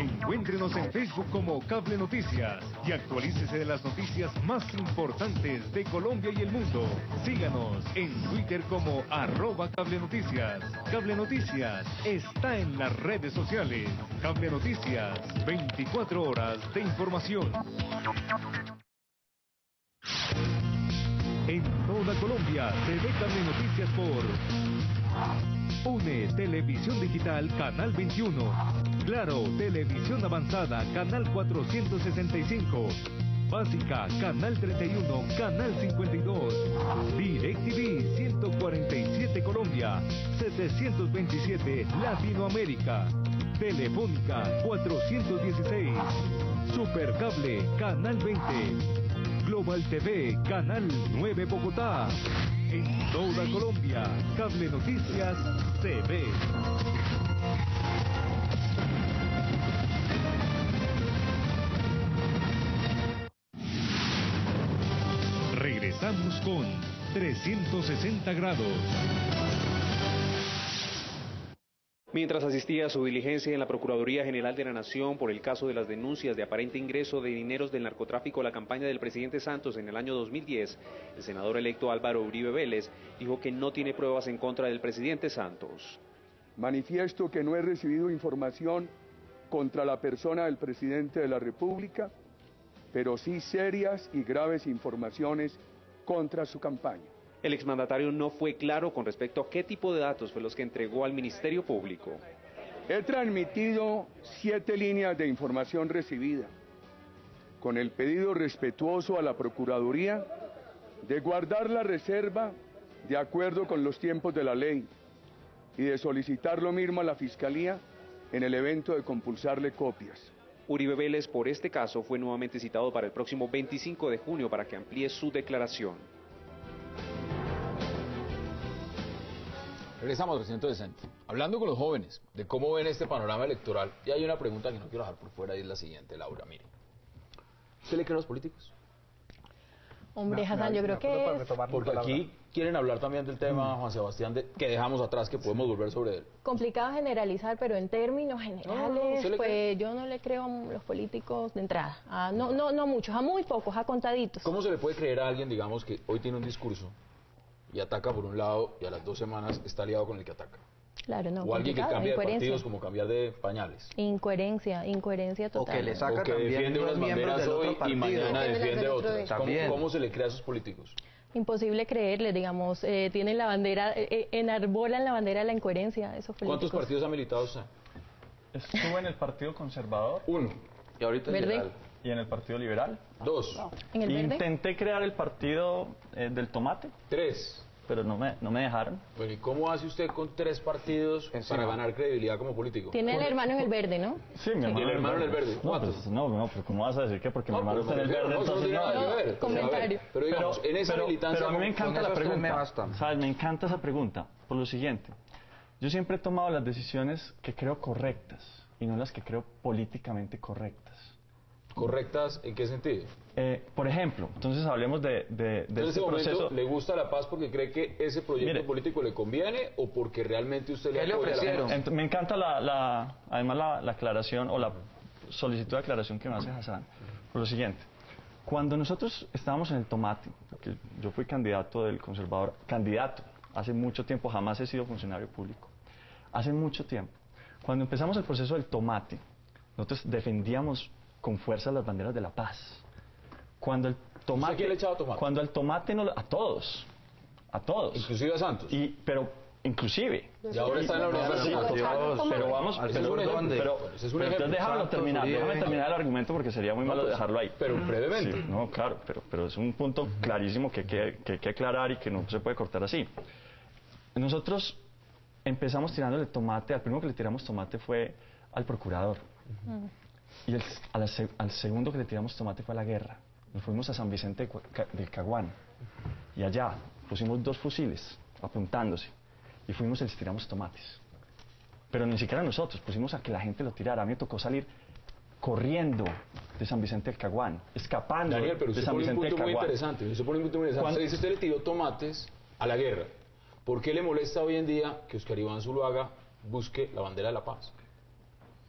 Encuéntrenos en Facebook como Cable Noticias y actualícese de las noticias más importantes de Colombia y el mundo. Síganos en Twitter como arroba Cable Noticias. Cable Noticias está en las redes sociales. Cable Noticias, veinticuatro horas de información. En toda Colombia se ve Cable Noticias por UNE Televisión Digital Canal veintiuno, Claro Televisión Avanzada Canal cuatrocientos sesenta y cinco, Básica Canal treinta y uno, Canal cincuenta y dos, DirecTV ciento cuarenta y siete Colombia, setecientos veintisiete Latinoamérica, Telefónica cuatrocientos dieciséis, Supercable Canal veinte, Global T V, Canal nueve Bogotá. En toda Colombia, Cable Noticias se ve. Regresamos con trescientos sesenta grados. Mientras asistía a su diligencia en la Procuraduría General de la Nación por el caso de las denuncias de aparente ingreso de dineros del narcotráfico a la campaña del presidente Santos en el año dos mil diez, el senador electo Álvaro Uribe Vélez dijo que no tiene pruebas en contra del presidente Santos. Manifiesto que no he recibido información contra la persona del presidente de la República, pero sí serias y graves informaciones contra su campaña. El exmandatario no fue claro con respecto a qué tipo de datos fue los que entregó al Ministerio Público. He transmitido siete líneas de información recibida, con el pedido respetuoso a la Procuraduría de guardar la reserva de acuerdo con los tiempos de la ley y de solicitar lo mismo a la Fiscalía en el evento de compulsarle copias. Uribe Vélez, por este caso, fue nuevamente citado para el próximo veinticinco de junio para que amplíe su declaración. Regresamos a trescientos sesenta. Hablando con los jóvenes de cómo ven este panorama electoral, y hay una pregunta que no quiero dejar por fuera y es la siguiente, Laura, mire. ¿Usted le cree a los políticos? Hombre, Hassan, yo creo que es... Porque aquí quieren hablar también del tema, Juan Sebastián, de, que dejamos atrás, que podemos volver sobre él. Complicado generalizar, pero en términos generales, no, no, pues yo no le creo a los políticos de entrada. A, no, no, no muchos, a muy pocos, a contaditos. ¿Cómo se le puede creer a alguien, digamos, que hoy tiene un discurso y ataca por un lado y a las dos semanas está aliado con el que ataca? Claro, no, o alguien que cambia de partidos como cambiar de pañales. Incoherencia, incoherencia total. O que le saca o que defiende unas banderas hoy y mañana defiende otras. ¿Cómo, ¿Cómo se le crea a esos políticos? Imposible creerle, digamos, eh, tienen la bandera, eh, enarbolan la bandera de la incoherencia esos políticos. ¿Cuántos partidos ha militado usted? Estuve en el Partido Conservador. Uno. Y ahorita ¿Verde? Liberal. ¿Y en el Partido Liberal? Dos. ¿En el Verde? Intenté crear el Partido eh, del Tomate. Tres. Pero no me, no me dejaron. Bueno, ¿y cómo hace usted con tres partidos Encima. para ganar credibilidad como político? Tiene el hermano en el Verde, ¿no? Sí, mi hermano, ¿Y el hermano en el Verde? No, pues, no, no, pero ¿cómo vas a decir que porque no, mi hermano está en el Verde? No, entonces no, no, no, ver, comentario. Pero, pero digamos, pero, en esa pero, militancia... Pero a mí me encanta la pregunta, me ¿sabes? Me encanta esa pregunta, por lo siguiente. Yo siempre he tomado las decisiones que creo correctas y no las que creo políticamente correctas. ¿Correctas en qué sentido? Eh, por ejemplo, entonces hablemos de, de, de en este ese momento, proceso. ¿le gusta la paz porque cree que ese proyecto Mire, político le conviene o porque realmente usted le, le ofrecieron? La... Me encanta la, la, además la, la aclaración o la solicitud de aclaración que me hace Hassan. Por lo siguiente, cuando nosotros estábamos en el Tomate, porque yo fui candidato del Conservador, candidato, hace mucho tiempo, jamás he sido funcionario público, hace mucho tiempo, cuando empezamos el proceso del Tomate, nosotros defendíamos con fuerza las banderas de la paz. Cuando el tomate, ¿a quién le echaba tomate? Cuando el tomate no, a todos, a todos, inclusive a Santos. Y pero inclusive. Y ahora está en la Unidad Nacional. Pero vamos, pero, pero, pero, pero entonces déjame terminar, déjame terminar el argumento porque sería muy malo dejarlo ahí. Pero brevemente. Sí, no, claro, pero, pero es un punto clarísimo que hay que, que, que aclarar y que no se puede cortar así. Nosotros empezamos tirándole tomate, al primero que le tiramos tomate fue al procurador. Uh-huh. Y el, al, al segundo que le tiramos tomate fue a la guerra. Nos fuimos a San Vicente del Caguán. Y allá pusimos dos fusiles apuntándose. Y fuimos y les tiramos tomates. Pero ni siquiera nosotros, pusimos a que la gente lo tirara. A mí me tocó salir corriendo de San Vicente del Caguán, escapando Daniel, pero de San Vicente del Caguán. Muy interesante. Usted pone un punto muy interesante. Usted dice, usted le tiró tomates a la guerra. ¿Por qué le molesta hoy en día que Oscar Iván Zuluaga busque la bandera de la paz?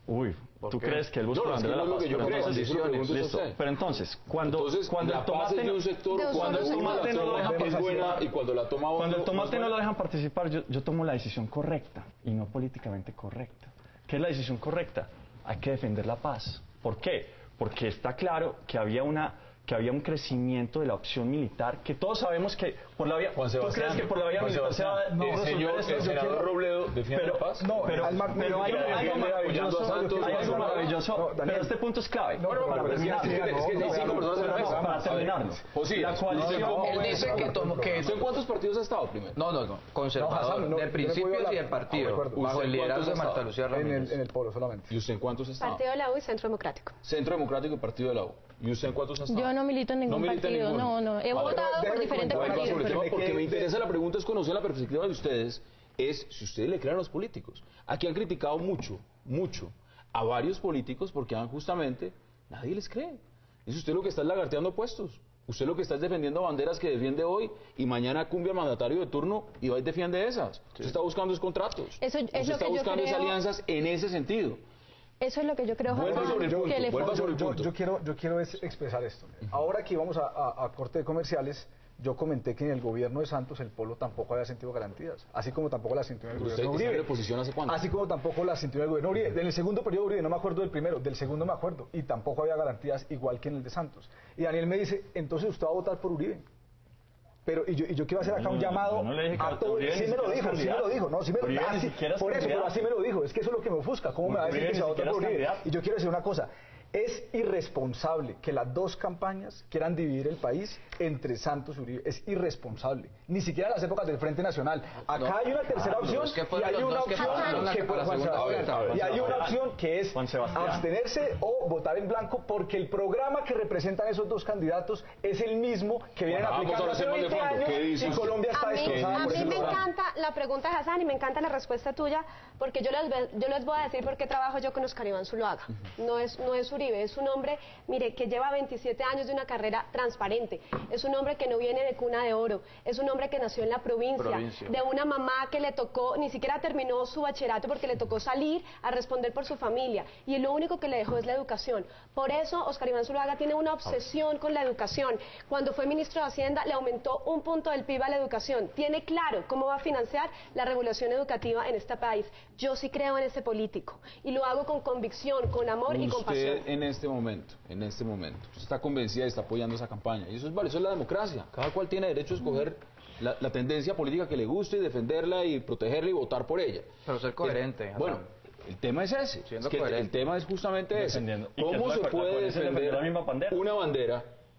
Uy, ¿tú crees que él busca no, la bandera de la paz? No, yo creo, entonces, listo. Pero entonces, cuando, entonces, cuando la el tomate paz es de un sector, cuando cuando el tomate no lo dejan es buena y cuando la toma cuando el otro, tomate no, no lo dejan participar, yo, yo tomo la decisión correcta y no políticamente correcta. ¿Qué es la decisión correcta? Hay que defender la paz. ¿Por qué? Porque está claro que había una que había un crecimiento de la opción militar, que todos sabemos que por la vía... Juan Sebastián, ¿tú crees que por la vía Juan militar se va a no, el señor, el senador Robledo defiende pero, la paz? No, pero, pero, pero hay, hay algo maravilloso, Santos, hay algo maravilloso, no, pero este punto es clave. No, no, para pero terminar, es que, es que, es que hay cinco personas en la mesa. Para terminarlo. La coalición... Él dice que tomó... que ¿En cuántos partidos ha estado primero? No, no, no. Conservador, de principios y del partido, bajo el liderazgo de Marta Lucía Ramírez. En el polo solamente. ¿Y usted en cuántos ha estado? Partido de la U y Centro Democrático. Centro Democrático y Partido de la U. ¿Y usted en cuántos ha estado? Yo no milito en ningún no partido, en no, no. He vale. votado por diferentes partidos. Sobre Pero... tema, porque me interesa la pregunta, es conocer la perspectiva de ustedes, es si ustedes le creen a los políticos. Aquí han criticado mucho, mucho a varios políticos porque han justamente, nadie les cree. Es usted lo que está es lagarteando puestos. Usted lo que está es defendiendo banderas que defiende hoy y mañana cumbia mandatario de turno y va y defiende esas. Sí. Usted está buscando es contratos. Eso es usted lo está que buscando yo creo... es alianzas en ese sentido. Eso es lo que yo creo. Vuelva sobre el punto, que le vuelva sobre el yo, punto. Yo, yo quiero, yo quiero es expresar esto. Ahora que íbamos a, a, a corte de comerciales, yo comenté que en el gobierno de Santos el Polo tampoco había sentido garantías, así como tampoco la sintió en el ¿Usted gobierno está Uribe. en oposición hace cuánto? Así como tampoco la sintió en el gobierno Uribe. En el segundo periodo Uribe, no me acuerdo del primero, del segundo me acuerdo, y tampoco había garantías igual que en el de Santos. Y Daniel me dice, entonces usted va a votar por Uribe. Pero, y yo, y yo quiero hacer acá no, un llamado no le dije a todos. Sí me lo dijo, sí me lo dijo, no, sí me lo dijo. Así, por eso, pero así me lo dijo. Es que eso es lo que me ofusca. ¿Cómo me va a decir que se va a votar por Uribe? Y yo quiero decir una cosa. Es irresponsable que las dos campañas quieran dividir el país entre Santos y Uribe. Es irresponsable. Ni siquiera en las épocas del Frente Nacional. Acá no. hay una tercera ah, opción y hay una opción que, que, Juan Sebastián, y hay una opción que es abstenerse o votar en blanco porque el programa que representan esos dos candidatos es el mismo que vienen bueno, aplicando hace veinte años y Colombia está destrozada. A mí, a mí me encanta la pregunta de Hassan y me encanta la respuesta tuya porque yo les, yo les voy a decir por qué trabajo yo con Oscar Iván Zuluaga. Uh-huh. No es, no es Uribe. Es un hombre, mire, que lleva veintisiete años de una carrera transparente. Es un hombre que no viene de cuna de oro. Es un hombre que nació en la provincia, provincia, de una mamá que le tocó, ni siquiera terminó su bachillerato porque le tocó salir a responder por su familia. Y lo único que le dejó es la educación. Por eso, Oscar Iván Zuluaga tiene una obsesión con la educación. Cuando fue ministro de Hacienda, le aumentó un punto del P I B a la educación. Tiene claro cómo va a financiar la regulación educativa en este país. Yo sí creo en ese político. Y lo hago con convicción, con amor y con pasión. En este momento, en este momento, usted está convencida y está apoyando esa campaña. Y eso es vale, eso es la democracia. Cada cual tiene derecho a escoger la, la tendencia política que le guste y defenderla y protegerla y votar por ella. Pero ser coherente. El, bueno, el tema es ese. Es que el, el tema es justamente ese. ¿Cómo se la, puede la defender la misma bandera? una bandera?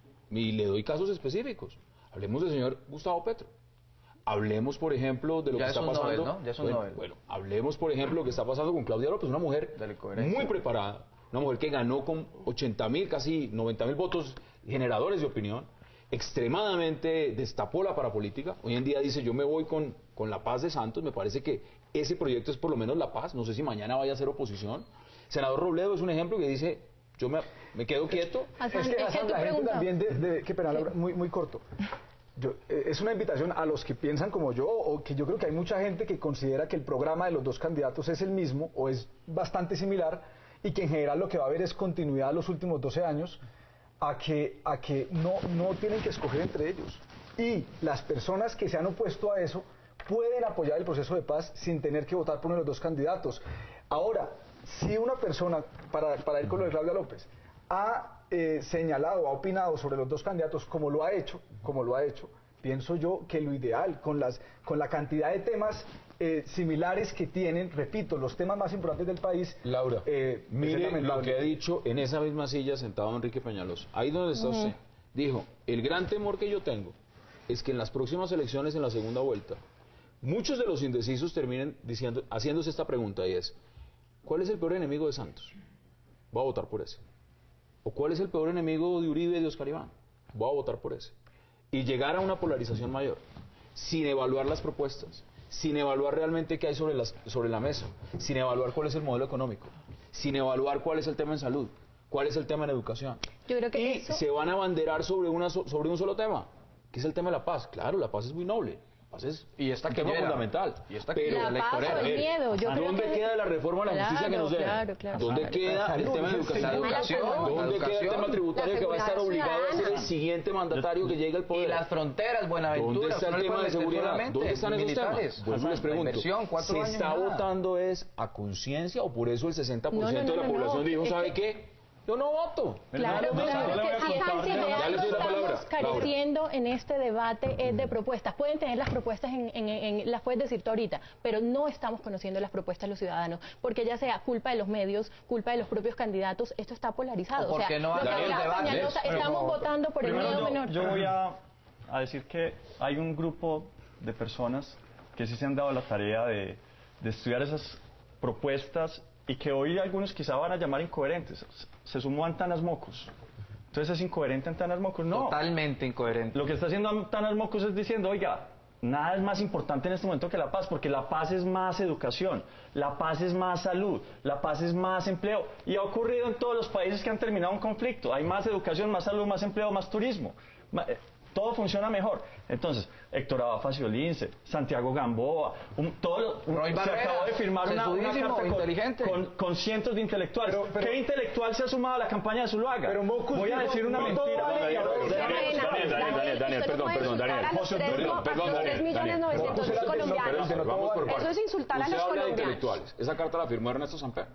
Y le doy casos específicos. Hablemos del señor Gustavo Petro. Hablemos, por ejemplo, de lo ya que está pasando. Nobel, ¿no? Ya es un bueno, Nobel. bueno, hablemos, por ejemplo, de lo que está pasando con Claudia López, una mujer muy preparada, una mujer que ganó con ochenta mil, casi noventa mil votos generadores de opinión, extremadamente destapó la parapolítica. Hoy en día dice, yo me voy con, con la paz de Santos. Me parece que ese proyecto es por lo menos la paz. No sé si mañana vaya a ser oposición. Senador Robledo es un ejemplo que dice, yo me, me quedo quieto. Hassan, es que, Hassan, la gente también de, de, qué pena, Laura, muy, muy corto. Yo, eh, es una invitación a los que piensan como yo, o que yo creo que hay mucha gente que considera que el programa de los dos candidatos es el mismo o es bastante similar y que en general lo que va a haber es continuidad los últimos doce años, a que, a que no, no tienen que escoger entre ellos. Y las personas que se han opuesto a eso pueden apoyar el proceso de paz sin tener que votar por uno de los dos candidatos. Ahora, si una persona, para, para ir con lo de Claudia López, ha eh, señalado, ha opinado sobre los dos candidatos como lo ha hecho, como lo ha hecho, pienso yo que lo ideal, con, las, con la cantidad de temas eh, similares que tienen, repito, los temas más importantes del país. Laura, eh, mire lo que ha dicho en esa misma silla sentado Enrique Peñalosa. Ahí donde está usted. Dijo, el gran temor que yo tengo es que en las próximas elecciones, en la segunda vuelta, muchos de los indecisos terminen diciendo, haciéndose esta pregunta y es, ¿cuál es el peor enemigo de Santos? Voy a votar por ese. ¿O cuál es el peor enemigo de Uribe y de Oscar Iván? Voy a votar por ese. Y llegar a una polarización mayor, sin evaluar las propuestas, sin evaluar realmente qué hay sobre, las, sobre la mesa, sin evaluar cuál es el modelo económico, sin evaluar cuál es el tema en salud, cuál es el tema en educación. Yo creo que y eso... se van a abanderar sobre, una, sobre un solo tema, que es el tema de la paz. Claro, la paz es muy noble, Entonces, y esta un que tema llega. fundamental. Y esta pero la paz o el miedo. Yo creo ¿dónde que... queda la reforma a la claro, justicia que nos debe? Claro, claro, ¿Dónde claro. queda el tema de la educación? La educación, ¿Dónde la queda el educación, tema tributario que va a estar obligado a ser el siguiente mandatario que llegue al poder? Y las fronteras, Buenaventura. ¿Dónde está el tema de seguridad? ¿Dónde están esos temas? Por eso les pregunto, ¿se está votando es a conciencia o por eso el sesenta por ciento de la población dijo, ¿sabe qué? Yo no voto. Claro, no, claro, no, que no, si no, de no, algo no, estamos careciendo en este debate es de propuestas. Pueden tener las propuestas, en, en, en, las puedes decir tú ahorita, pero no estamos conociendo las propuestas de los ciudadanos, porque ya sea culpa de los medios, culpa de los propios candidatos, esto está polarizado. ¿Por qué no o sea, hay lo que estamos votando por el miedo yo, menor. Yo voy a, a decir que hay un grupo de personas que sí se han dado la tarea de, de estudiar esas propuestas y que hoy algunos quizá van a llamar incoherentes. Se sumó Antanas Mocos. Entonces es incoherente Antanas Mocos. No. Totalmente incoherente. Lo que está haciendo Antanas Mocos es diciendo, oiga, nada es más importante en este momento que la paz, porque la paz es más educación, la paz es más salud, la paz es más empleo. Y ha ocurrido en todos los países que han terminado un conflicto. Hay más educación, más salud, más empleo, más turismo. Todo funciona mejor. Entonces, Héctor Abad Faciolince, Santiago Gamboa, un, todo, un, se Barrera, acabó de firmar una, una carta inteligente. Con, con, con cientos de intelectuales. Pero, pero, ¿qué intelectual se ha sumado a la campaña de Zuluaga? Pero Mocus, voy a decir una mentira. Daniel, Daniel, Daniel, Daniel, perdón, perdón, Daniel. Perdón, perdón, tres millones novecientos mil colombianos. Eso es insultar a los colombianos. Esa carta la firmó Ernesto Samper.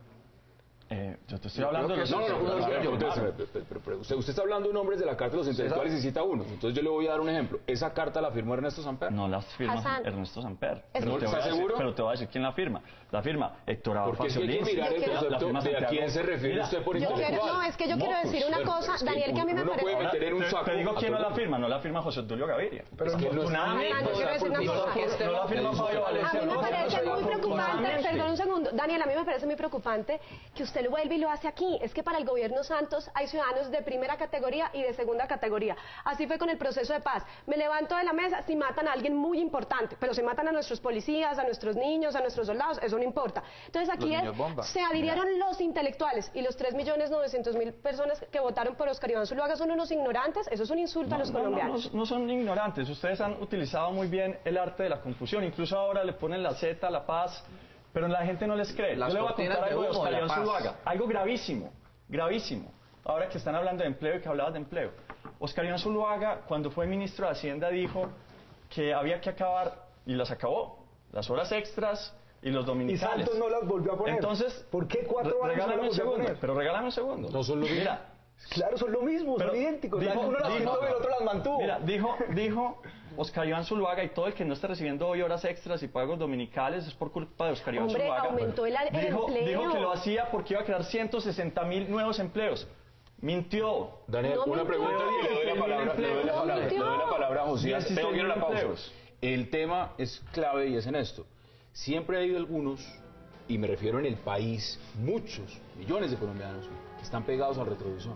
Eh, yo te estoy hablando de los no, no, no, no, no, usted, usted está hablando de nombres de la carta de los intelectuales y cita uno. Entonces yo le voy a dar un ejemplo. ¿Esa carta la firmó Ernesto Samper? No la firma Hassan. Ernesto Samper. Pero te, ¿Estás seguro? pero te voy a decir quién la firma. La firma Héctor Abad Faciolince. Porque hay que mirar el concepto de a quién se refiere Mira, usted por intelectual. Quiero, no, es que yo quiero decir una cosa, es Daniel, que a mí me parece... Puede meter en un saco te digo quién no la firma. No la firma José Tulio Gaviria. Pero afortunadamente... Yo quiero decir una cosa. No la firma Fabio Valencia. A mí me parece muy preocupante, perdón un segundo, Daniel, a mí me parece muy preocupante que usted lo vuelve y lo hace aquí. Es que para el gobierno Santos hay ciudadanos de primera categoría y de segunda categoría. Así fue con el proceso de paz. Me levanto de la mesa si matan a alguien muy importante, pero si matan a nuestros policías, a nuestros niños, a nuestros soldados, eso no importa. Entonces aquí es, se adhirieron Mira. los intelectuales y los tres millones novecientos mil personas que votaron por Oscar Iván Zuluaga son unos ignorantes. Eso es un insulto no, a los no, colombianos. No, no, no son ignorantes. Ustedes han utilizado muy bien el arte de la confusión. Incluso ahora le ponen la Z, la paz, pero la gente no les cree. Las Yo le voy a contar algo de Oscar Iván Zuluaga. Algo gravísimo, gravísimo. Ahora que están hablando de empleo y que hablabas de empleo. Oscar Iván Zuluaga, cuando fue ministro de Hacienda, dijo que había que acabar, y las acabó, las horas extras y los dominicales. Y Santos no las volvió a poner. Entonces, ¿por qué cuatro años regálame no un segundo, pero regálame un segundo. No son lo mismo. Mira, claro, son lo mismo, son idénticos. Dijo, uno las quitó y el otro las mantuvo. Mira, dijo, dijo Oscar Iván Zuluaga, y todo el que no esté recibiendo hoy horas extras y pagos dominicales es por culpa de Oscar Iván Hombre, Zuluaga. aumentó el, el dijo, empleo. Dijo que lo hacía porque iba a crear ciento sesenta mil nuevos empleos. Mintió. Daniel, no una mintió. pregunta y le doy la palabra, le doy la palabra, le doy la palabra a José. Pero quiero la pausa. El tema es clave y es en esto. Siempre ha habido algunos, y me refiero en el país, muchos, millones de colombianos que están pegados al retrovisor.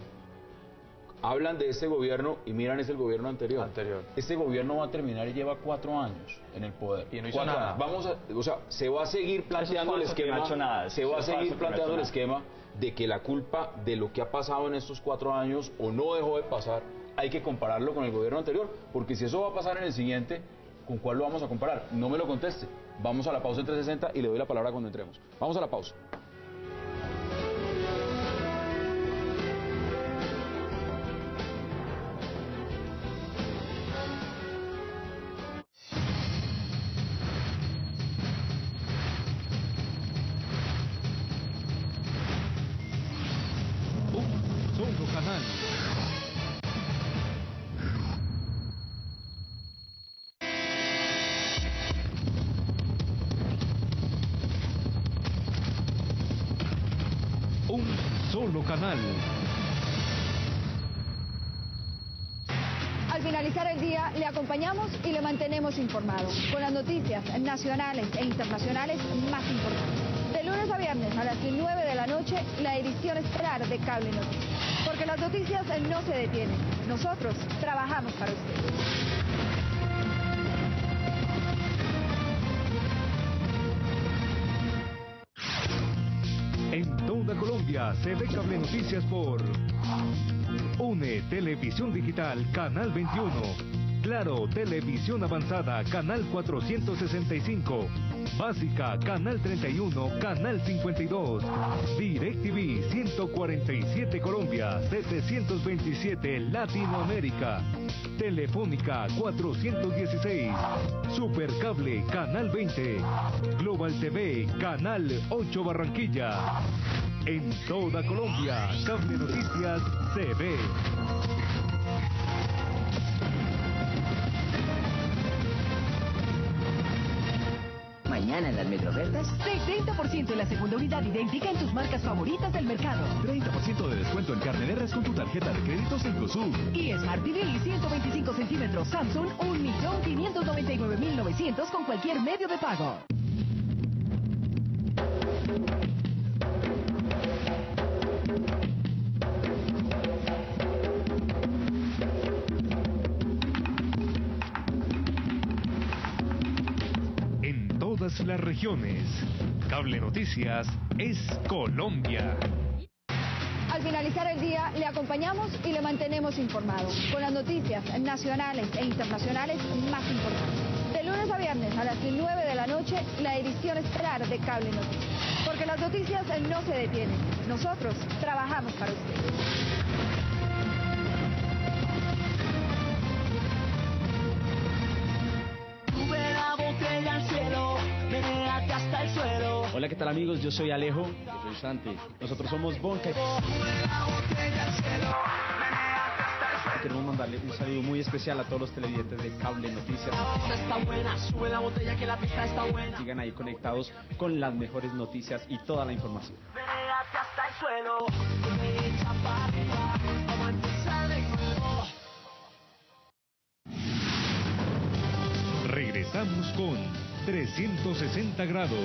Hablan de este gobierno y miran es el gobierno anterior. anterior. Este gobierno va a terminar y lleva cuatro años en el poder. Y no hizo cuatro nada. Años. Vamos a, o sea, se va a seguir planteando el esquema. No nada. Se va a seguir planteando el esquema de que la culpa de lo que ha pasado en estos cuatro años o no dejó de pasar, hay que compararlo con el gobierno anterior, porque si eso va a pasar en el siguiente, ¿con cuál lo vamos a comparar? No me lo conteste. Vamos a la pausa en trescientos sesenta y le doy la palabra cuando entremos. Vamos a la pausa. Un solo canal. Un solo canal. Al finalizar el día, le acompañamos y le mantenemos informado con las noticias nacionales e internacionales más importantes. De lunes a viernes a las nueve de la noche, la edición estelar de Cable Noticias. Porque las noticias no se detienen. Nosotros trabajamos para ustedes. En toda Colombia se ve Cable Noticias por UNE Televisión Digital Canal veintiuno, Claro, televisión avanzada, canal cuatrocientos sesenta y cinco. Básica, canal treinta y uno, canal cincuenta y dos. DirecTV ciento cuarenta y siete Colombia, setecientos veintisiete Latinoamérica. Telefónica cuatrocientos dieciséis. Supercable, canal veinte. Global T V, canal ocho Barranquilla. En toda Colombia, Cable Noticias se ve. Mañana en las Metrofertas, setenta por ciento en la segunda unidad idéntica en tus marcas favoritas del mercado. treinta por ciento de descuento en carne de res con tu tarjeta de crédito Cencosud. Y Smart T V ciento veinticinco centímetros Samsung, un millón quinientos noventa y nueve mil novecientos con cualquier medio de pago. Las regiones. Cable Noticias es Colombia. Al finalizar el día, le acompañamos y le mantenemos informado con las noticias nacionales e internacionales más importantes. De lunes a viernes a las nueve de la noche, la edición estelar de Cable Noticias. Porque las noticias no se detienen. Nosotros trabajamos para ustedes. Hola, ¿qué tal amigos? Yo soy Alejo. Yo soy Santi. Nosotros somos Bonca. Queremos mandarle un saludo muy especial a todos los televidentes de Cable Noticias. Sigan ahí conectados con las mejores noticias y toda la información. Regresamos con trescientos sesenta grados.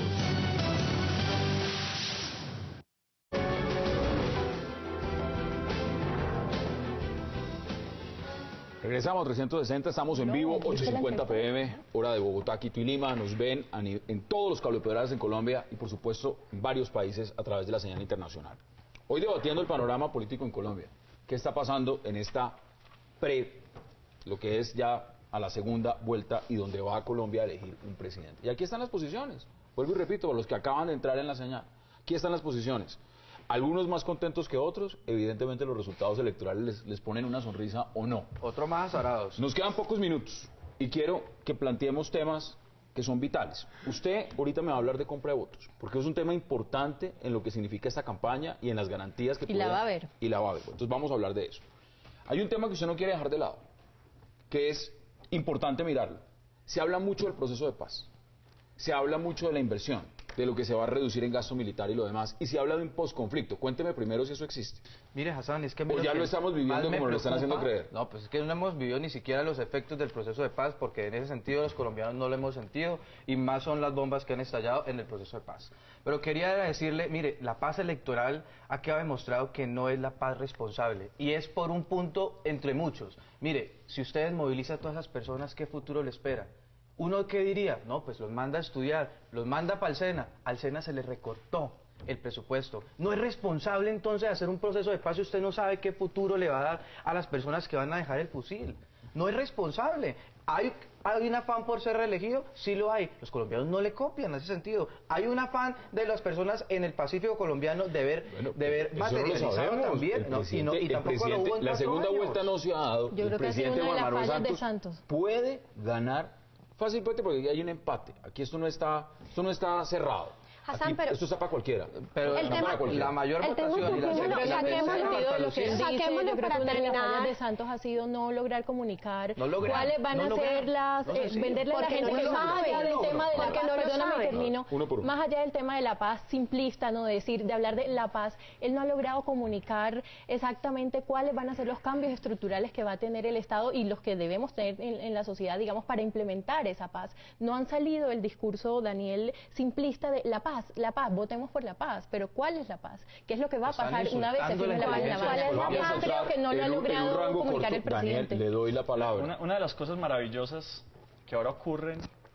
Regresamos a trescientos sesenta, estamos en vivo, ocho y cincuenta p m, hora de Bogotá, Quito y Lima. Nos ven en todos los cableoperares en Colombia y, por supuesto, en varios países a través de la señal internacional. Hoy debatiendo el panorama político en Colombia. ¿Qué está pasando en esta pre, lo que es ya a la segunda vuelta y donde va a Colombia a elegir un presidente? Y aquí están las posiciones. Vuelvo y repito, para los que acaban de entrar en la señal. Aquí están las posiciones. Algunos más contentos que otros, evidentemente los resultados electorales les, les ponen una sonrisa o no. Otro más azarados. Nos quedan pocos minutos y quiero que planteemos temas que son vitales. Usted ahorita me va a hablar de compra de votos, porque es un tema importante en lo que significa esta campaña y en las garantías que Y la va a ver. Y la va a ver. Entonces vamos a hablar de eso. Hay un tema que usted no quiere dejar de lado, que es importante mirarlo. Se habla mucho del proceso de paz, se habla mucho de la inversión, de lo que se va a reducir en gasto militar y lo demás, y se habla de un posconflicto. Cuénteme primero si eso existe. Mire, Hassan, es que... O ya lo estamos viviendo como lo están haciendo creer. No, pues es que no hemos vivido ni siquiera los efectos del proceso de paz, porque en ese sentido los colombianos no lo hemos sentido, y más son las bombas que han estallado en el proceso de paz. Pero quería decirle, mire, la paz electoral ha quedado demostrado que no es la paz responsable, y es por un punto entre muchos. Mire, si ustedes movilizan a todas esas personas, ¿qué futuro le espera? ¿Uno qué diría? No, pues los manda a estudiar, los manda para el SENA. Al SENA se le recortó el presupuesto. No es responsable entonces hacer un proceso de paz si usted no sabe qué futuro le va a dar a las personas que van a dejar el fusil. No es responsable. ¿Hay, ¿Hay un afán por ser reelegido? Sí lo hay. Los colombianos no le copian en ese sentido. ¿Hay un afán de las personas en el Pacífico colombiano de ver, bueno, de ver materializado no también? No, y, no, y tampoco lo hubo en La segunda años. vuelta no se ha dado. Yo el creo presidente que ha sido una Juan de las Manuel fallas Santos, de Santos puede ganar fácilmente porque hay un empate. Aquí esto no está, esto no está cerrado. Hassan, Aquí, pero esto está para cualquiera. Pero el tema, la mayor el tema votación y la bueno, segunda sentido de lo que él dice, saquémonos yo creo para que una de las terminar. fallas de Santos ha sido no lograr comunicar no lograr, cuáles van no a lograr, ser las, no eh, venderle a la gente no que lo más sabe, allá del no, tema de la porque paz, no lo perdóname, sabe. termino, Uno por uno. más allá del tema de la paz simplista, no de decir, de hablar de la paz, él no ha logrado comunicar exactamente cuáles van a ser los cambios estructurales que va a tener el Estado y los que debemos tener en, en la sociedad, digamos, para implementar esa paz. No han salido el discurso, Daniel, simplista de la paz, la paz, votemos por la paz, pero ¿cuál es la paz? ¿Qué es lo que va a pasar una vez se firme la paz en La Habana? Creo que no lo ha logrado comunicar el presidente. Daniel, le doy la palabra. Una, una de las cosas maravillosas que ahora ocurren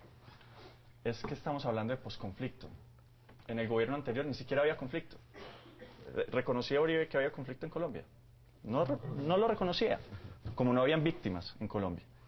es que estamos hablando de posconflicto. En el gobierno anterior ni siquiera había conflicto. Reconocía Uribe que había conflicto en Colombia. No, no lo reconocía, como no habían víctimas en Colombia.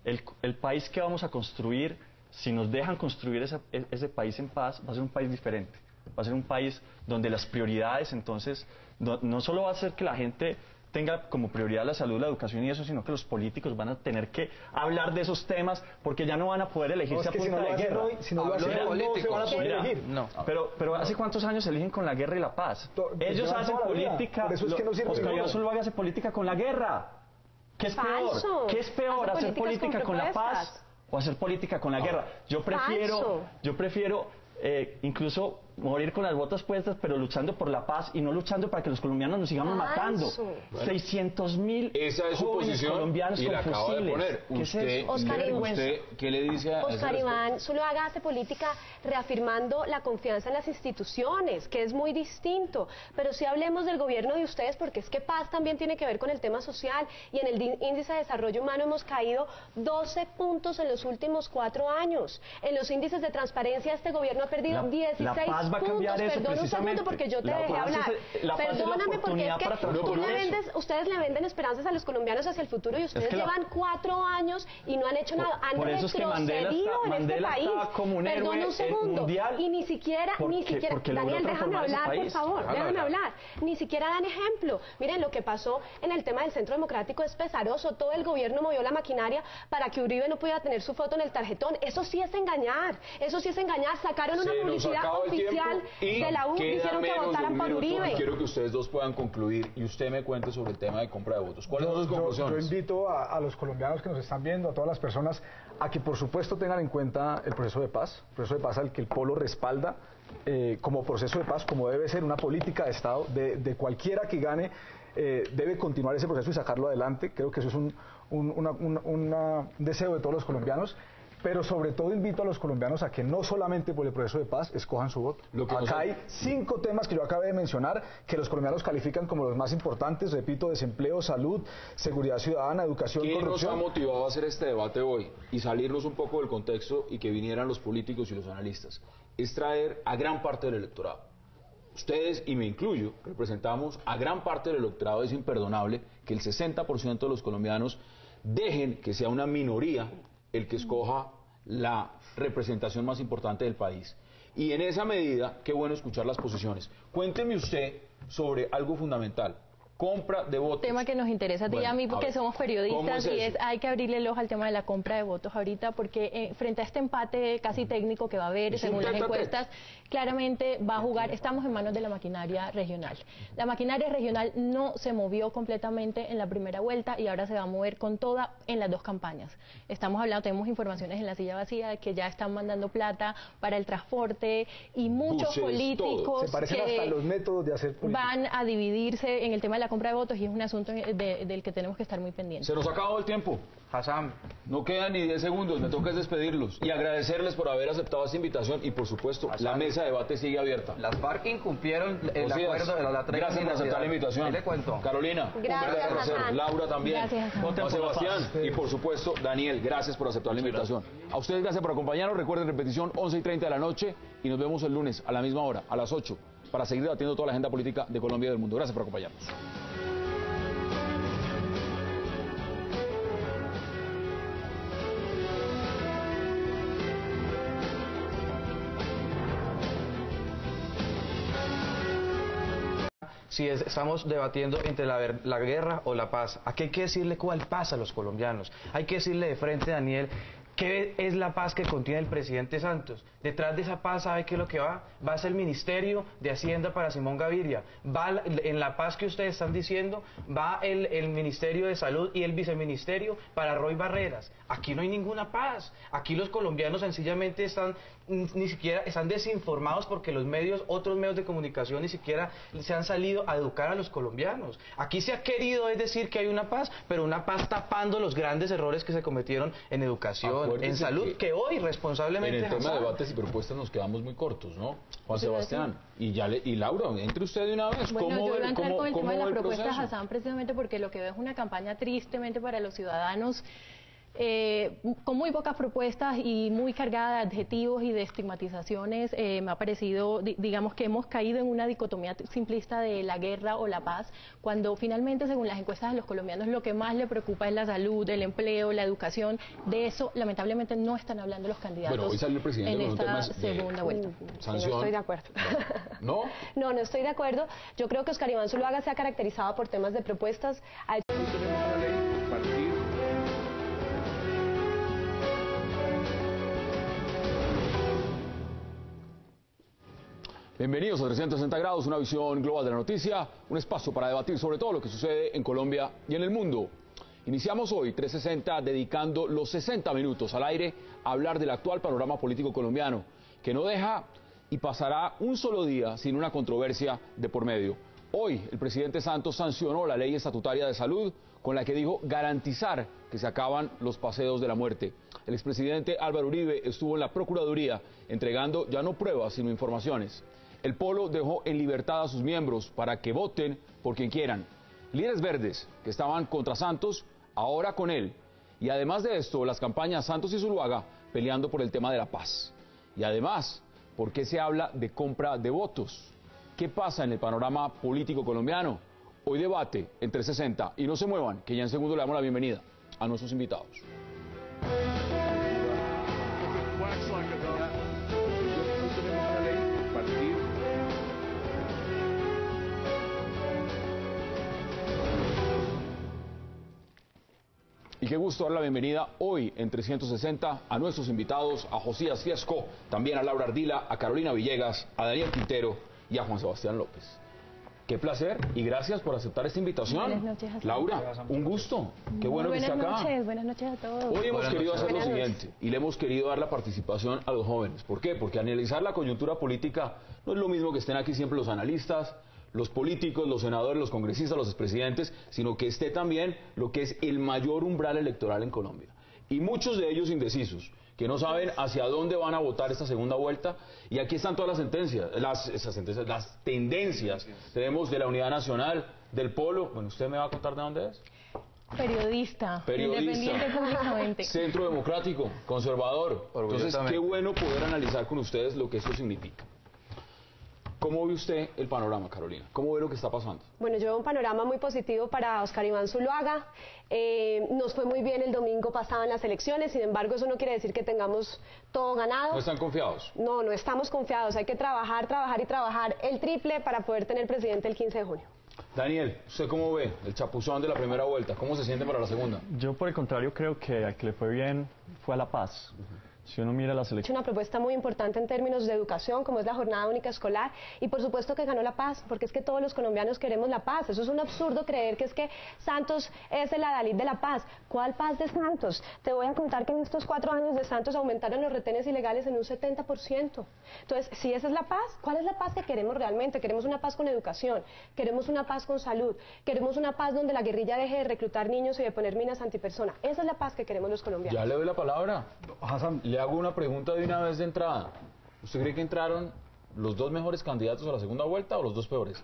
el, el país que vamos a construir, si nos dejan construir esa, ese país en paz, va a ser un país diferente. Va a ser un país donde las prioridades, entonces, no, no solo va a ser que la gente tenga como prioridad la salud, la educación y eso, sino que los políticos van a tener que hablar de esos temas porque ya no van a poder elegirse no, es a punta si no de guerra. Hoy, si no lo hacen hoy, no se van a poder Mira, elegir. No. Pero, pero ¿hace cuántos años eligen con la guerra y la paz? Ellos hacen política. Por eso es que no sirve. Oscar Iván Zuluaga hace política con la guerra. ¿Qué es Falso. peor? ¿Qué es peor? Hace ¿Hacer política con, con la paz o hacer política con la guerra? Yo prefiero, Falso. yo prefiero eh, incluso morir con las botas puestas, pero luchando por la paz y no luchando para que los colombianos nos sigamos Falso. matando. Bueno, seiscientos mil esa es su jóvenes posición colombianos y con la acabo fusiles. de poner. ¿Qué Usted, es eso? Oscar ¿usted, Iván. usted qué le dice a Oscar ese Iván Zuluaga hace política reafirmando la confianza en las instituciones, que es muy distinto. Pero sí hablemos del gobierno de ustedes, porque es que paz también tiene que ver con el tema social. Y en el índice de desarrollo humano hemos caído doce puntos en los últimos cuatro años. En los índices de transparencia este gobierno ha perdido La- dieciséis la paz va a puntos. cambiar eso, Perdón un segundo precisamente. porque yo te La dejé paz es- hablar. la paz es la Perdóname porque es oportunidad que para tú transformar le eso. vendes, ustedes le venden esperanzas a los colombianos hacia el futuro y ustedes que la- llevan cuatro años y no han hecho nada, han por eso es que Mandela retrocedido está- en Mandela este país. estaba como un Perdón héroe, un eh, segundo. mundial, Y ni siquiera, porque- ni siquiera, porque logró Daniel, déjame transformar ese hablar, por país. favor, Déjame déjame hablar. hablar. Ni siquiera dan ejemplo. Miren, lo que pasó en el tema del Centro Democrático es pesaroso. Todo el gobierno movió la maquinaria para que Uribe no pudiera tener su foto en el tarjetón. Eso sí es engañar. Eso sí es engañar. Sacaron una Se nos publicidad acaba el oficial tiempo y de la U, queda dijeron que menos de votaran un por minuto Uribe. y quiero que ustedes dos puedan concluir y usted me cuente sobre el tema de compra de votos. ¿Cuáles son sus Yo- yo, conclusiones? yo invito a, a los colombianos que nos están viendo, a todas las personas, a que por supuesto tengan en cuenta el proceso de paz, el proceso de paz al que el Polo respalda eh, como proceso de paz, como debe ser una política de Estado, de, de cualquiera que gane, eh, debe continuar ese proceso y sacarlo adelante. Creo que eso es un, un, una- una- una- un deseo de todos los colombianos. Pero sobre todo invito a los colombianos a que no solamente por el proceso de paz escojan su voto. Lo que Acá nos- hay cinco temas que yo acabé de mencionar que los colombianos califican como los más importantes, repito, desempleo, salud, seguridad ciudadana, educación, ¿Quién nos ha corrupción. motivado a hacer este debate hoy y salirnos un poco del contexto y que vinieran los políticos y los analistas? Es traer a gran parte del electorado. Ustedes, y me incluyo, representamos a gran parte del electorado. Es imperdonable que el sesenta por ciento de los colombianos dejen que sea una minoría el que escoja la representación más importante del país. Y en esa medida, qué bueno escuchar las posiciones. Cuénteme usted sobre algo fundamental. Compra de votos. Tema que nos interesa a ti y Bueno, a mí a porque ver, somos ¿cómo periodistas es y eso? es hay que abrirle el ojo al tema de la compra de votos ahorita porque eh, frente a este empate casi técnico que va a haber Es un según las tete a tete. encuestas, claramente va a jugar, estamos en manos de la maquinaria regional. La maquinaria regional no se movió completamente en la primera vuelta y ahora se va a mover con toda en las dos campañas. Estamos hablando, tenemos informaciones en la silla vacía de que ya están mandando plata para el transporte y muchos Buses, todo. políticos Se parecen que hasta los métodos de hacer política. van a dividirse en el tema de la compra de votos y es un asunto de- del que tenemos que estar muy pendientes. Se nos ha acabado el tiempo. Hassan, No quedan ni diez segundos, me toca es despedirlos y agradecerles por haber aceptado esta invitación y por supuesto la mesa de debate sigue abierta. Las FARC incumplieron el Josías, acuerdo de la, la tregua gracias por aceptar la unilateral. invitación. Ahí le cuento. Carolina, un Gracias, verdadero placer. Hassan. Laura también. Gracias, Hassan. Juan Sebastián y por supuesto Daniel, gracias por aceptar la invitación. A ustedes gracias por acompañarnos. Recuerden repetición once y treinta de la noche y nos vemos el lunes a la misma hora, a las ocho, para seguir debatiendo toda la agenda política de Colombia y del mundo. Gracias por acompañarnos. si es- estamos debatiendo entre la, ver- la guerra o la paz, aquí hay que decirle cuál paz a los colombianos. Hay que decirle de frente, Daniel, ¿qué es la paz que contiene el presidente Santos? Detrás de esa paz, ¿sabe qué es lo que va? Va a ser el Ministerio de Hacienda para Simón Gaviria. Va la- en la paz que ustedes están diciendo, va el, el Ministerio de Salud y el Viceministerio para Roy Barreras. Aquí no hay ninguna paz. Aquí los colombianos sencillamente están, mm, ni siquiera, están desinformados porque los medios, otros medios de comunicación ni siquiera se han salido a educar a los colombianos. Aquí se ha querido, es decir, que hay una paz, pero una paz tapando los grandes errores que se cometieron en educación, Acuérdese en salud, que que, hoy responsablemente... En el tema de Hassan, debates y propuestas nos quedamos muy cortos, ¿no? Juan Sí, Sebastián, y ya le, y Laura, entre usted de una vez. Bueno, ¿Cómo yo ve- voy a entrar cómo- con el cómo tema de ve la el propuesta proceso? Hassan precisamente porque lo que veo es una campaña tristemente para los ciudadanos Eh, con muy pocas propuestas y muy cargada de adjetivos y de estigmatizaciones. Eh, me ha parecido, di digamos que hemos caído en una dicotomía simplista de la guerra o la paz, cuando finalmente, según las encuestas de los colombianos, lo que más le preocupa es la salud, el empleo, la educación. De eso, lamentablemente, no están hablando los candidatos. Bueno, hoy sale el presidente en con esta temas segunda de vuelta. sanción. No estoy de acuerdo. ¿No? No, no estoy de acuerdo. Yo creo que Oscar Iván Zuluaga se ha caracterizado por temas de propuestas. Ha hecho... Bienvenidos a trescientos sesenta grados, una visión global de la noticia, un espacio para debatir sobre todo lo que sucede en Colombia y en el mundo. Iniciamos hoy trescientos sesenta dedicando los sesenta minutos al aire a hablar del actual panorama político colombiano, que no deja y pasará un solo día sin una controversia de por medio. Hoy el presidente Santos sancionó la ley estatutaria de salud con la que dijo garantizar que se acaban los paseos de la muerte. El expresidente Álvaro Uribe estuvo en la Procuraduría entregando ya no pruebas sino informaciones. El Polo dejó en libertad a sus miembros para que voten por quien quieran. Líderes verdes que estaban contra Santos, ahora con él. Y además de esto, las campañas Santos y Zuluaga peleando por el tema de la paz. Y además, ¿por qué se habla de compra de votos? ¿Qué pasa en el panorama político colombiano? Hoy debate en trescientos sesenta. Y no se muevan, que ya en segundo le damos la bienvenida a nuestros invitados. Y qué gusto dar la bienvenida hoy en trescientos sesenta a nuestros invitados, a Josías Fiesco, también a Laura Ardila, a Carolina Villegas, a Daniel Quintero y a Juan Sebastián López. Qué placer y gracias por aceptar esta invitación. Buenas noches a todos. Laura, un gusto. Qué bueno que esté acá. Buenas noches, buenas noches a todos. Hoy hemos Buenas querido noches. hacer lo Buenas siguiente noches. y le hemos querido dar la participación a los jóvenes. ¿Por qué? Porque analizar la coyuntura política no es lo mismo que estén aquí siempre los analistas, los políticos, los senadores, los congresistas, los expresidentes, sino que esté también lo que es el mayor umbral electoral en Colombia. Y muchos de ellos indecisos, que no saben hacia dónde van a votar esta segunda vuelta. Y aquí están todas las sentencias, las, esas sentencias, las tendencias. Tenemos de la Unidad Nacional, del Polo. Bueno, ¿usted me va a contar de dónde es? Periodista, Periodista. independiente públicamente. Centro Democrático, conservador. Entonces, qué bueno poder analizar con ustedes lo que esto significa. ¿Cómo ve usted el panorama, Carolina? ¿Cómo ve lo que está pasando? Bueno, yo veo un panorama muy positivo para Oscar Iván Zuluaga. Eh, nos fue muy bien el domingo pasado en las elecciones, sin embargo, eso no quiere decir que tengamos todo ganado. ¿No están confiados? No, no estamos confiados. Hay que trabajar, trabajar y trabajar el triple para poder tener presidente el quince de junio. Daniel, ¿usted cómo ve el chapuzón de la primera vuelta? ¿Cómo se siente para la segunda? Yo, por el contrario, creo que al que le fue bien fue a la paz. Uh-huh. Si uno mira las elecciones... Ha hecho una propuesta muy importante en términos de educación, como es la jornada única escolar, y por supuesto que ganó la paz, porque es que todos los colombianos queremos la paz. Eso es un absurdo creer que es que Santos es el adalid de la paz. ¿Cuál paz de Santos? Te voy a contar que en estos cuatro años de Santos aumentaron los retenes ilegales en un setenta por ciento. Entonces, si esa es la paz, ¿cuál es la paz que queremos realmente? Queremos una paz con educación, queremos una paz con salud, queremos una paz donde la guerrilla deje de reclutar niños y de poner minas antipersona. Esa es la paz que queremos los colombianos. Ya le doy la palabra. Hassan, le hago una pregunta de una vez de entrada. ¿Usted cree que entraron los dos mejores candidatos a la segunda vuelta o los dos peores?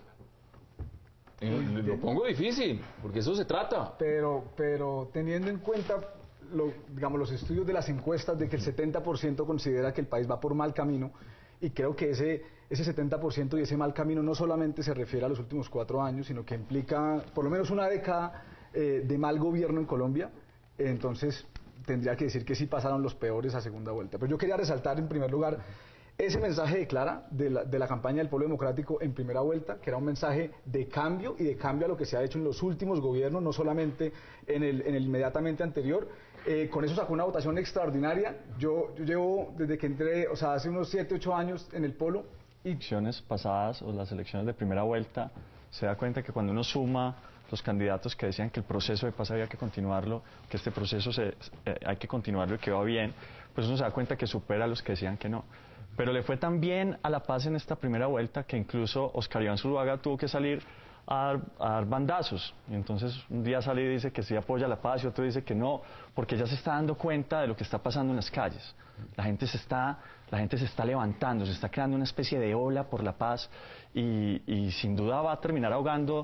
Y lo, lo pongo difícil, porque eso se trata. Pero, pero teniendo en cuenta lo, digamos, los estudios de las encuestas de que el setenta por ciento considera que el país va por mal camino, y creo que ese, ese setenta por ciento y ese mal camino no solamente se refiere a los últimos cuatro años, sino que implica por lo menos una década eh, de mal gobierno en Colombia. Entonces tendría que decir que sí pasaron los peores a segunda vuelta. Pero yo quería resaltar en primer lugar ese mensaje de Clara de la, de la campaña del Polo Democrático en primera vuelta, que era un mensaje de cambio y de cambio a lo que se ha hecho en los últimos gobiernos, no solamente en el, en el inmediatamente anterior. Eh, con eso sacó una votación extraordinaria. Yo, yo llevo desde que entré, o sea, hace unos siete, ocho años en el Polo. Y... elecciones pasadas o las elecciones de primera vuelta, se da cuenta que cuando uno suma los candidatos que decían que el proceso de paz había que continuarlo, que este proceso se, eh, hay que continuarlo y que va bien, pues uno se da cuenta que supera a los que decían que no. Pero le fue tan bien a la paz en esta primera vuelta que incluso Oscar Iván Zuluaga tuvo que salir a dar, a dar bandazos. Y entonces un día sale y dice que sí apoya la paz y otro dice que no, porque ya se está dando cuenta de lo que está pasando en las calles. La gente se está, la gente se está levantando, se está creando una especie de ola por la paz y, y sin duda va a terminar ahogando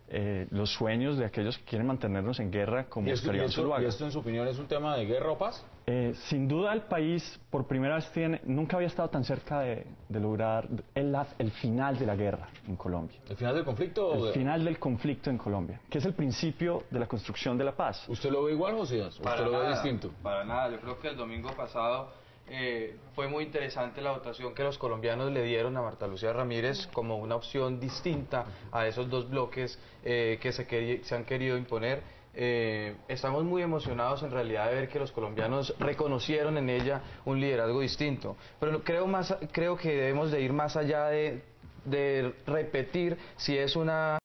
eh, los sueños de aquellos que quieren mantenernos en guerra, como Oscar Iván Zuluaga. ¿Y esto, en su opinión, es un tema de guerra o paz? Eh, sin duda el país por primera vez tiene, nunca había estado tan cerca de, de lograr el, el final de la guerra en Colombia. ¿El final del conflicto? El de... final del conflicto en Colombia, que es el principio de la construcción de la paz. ¿Usted lo ve igual, José? ¿Usted para lo nada, ve distinto? Para nada, yo creo que el domingo pasado eh, fue muy interesante la votación que los colombianos le dieron a Marta Lucía Ramírez como una opción distinta a esos dos bloques eh, que se, queri se han querido imponer. Eh, estamos muy emocionados en realidad de ver que los colombianos reconocieron en ella un liderazgo distinto, pero creo, más, creo que debemos de ir más allá de, de repetir si es una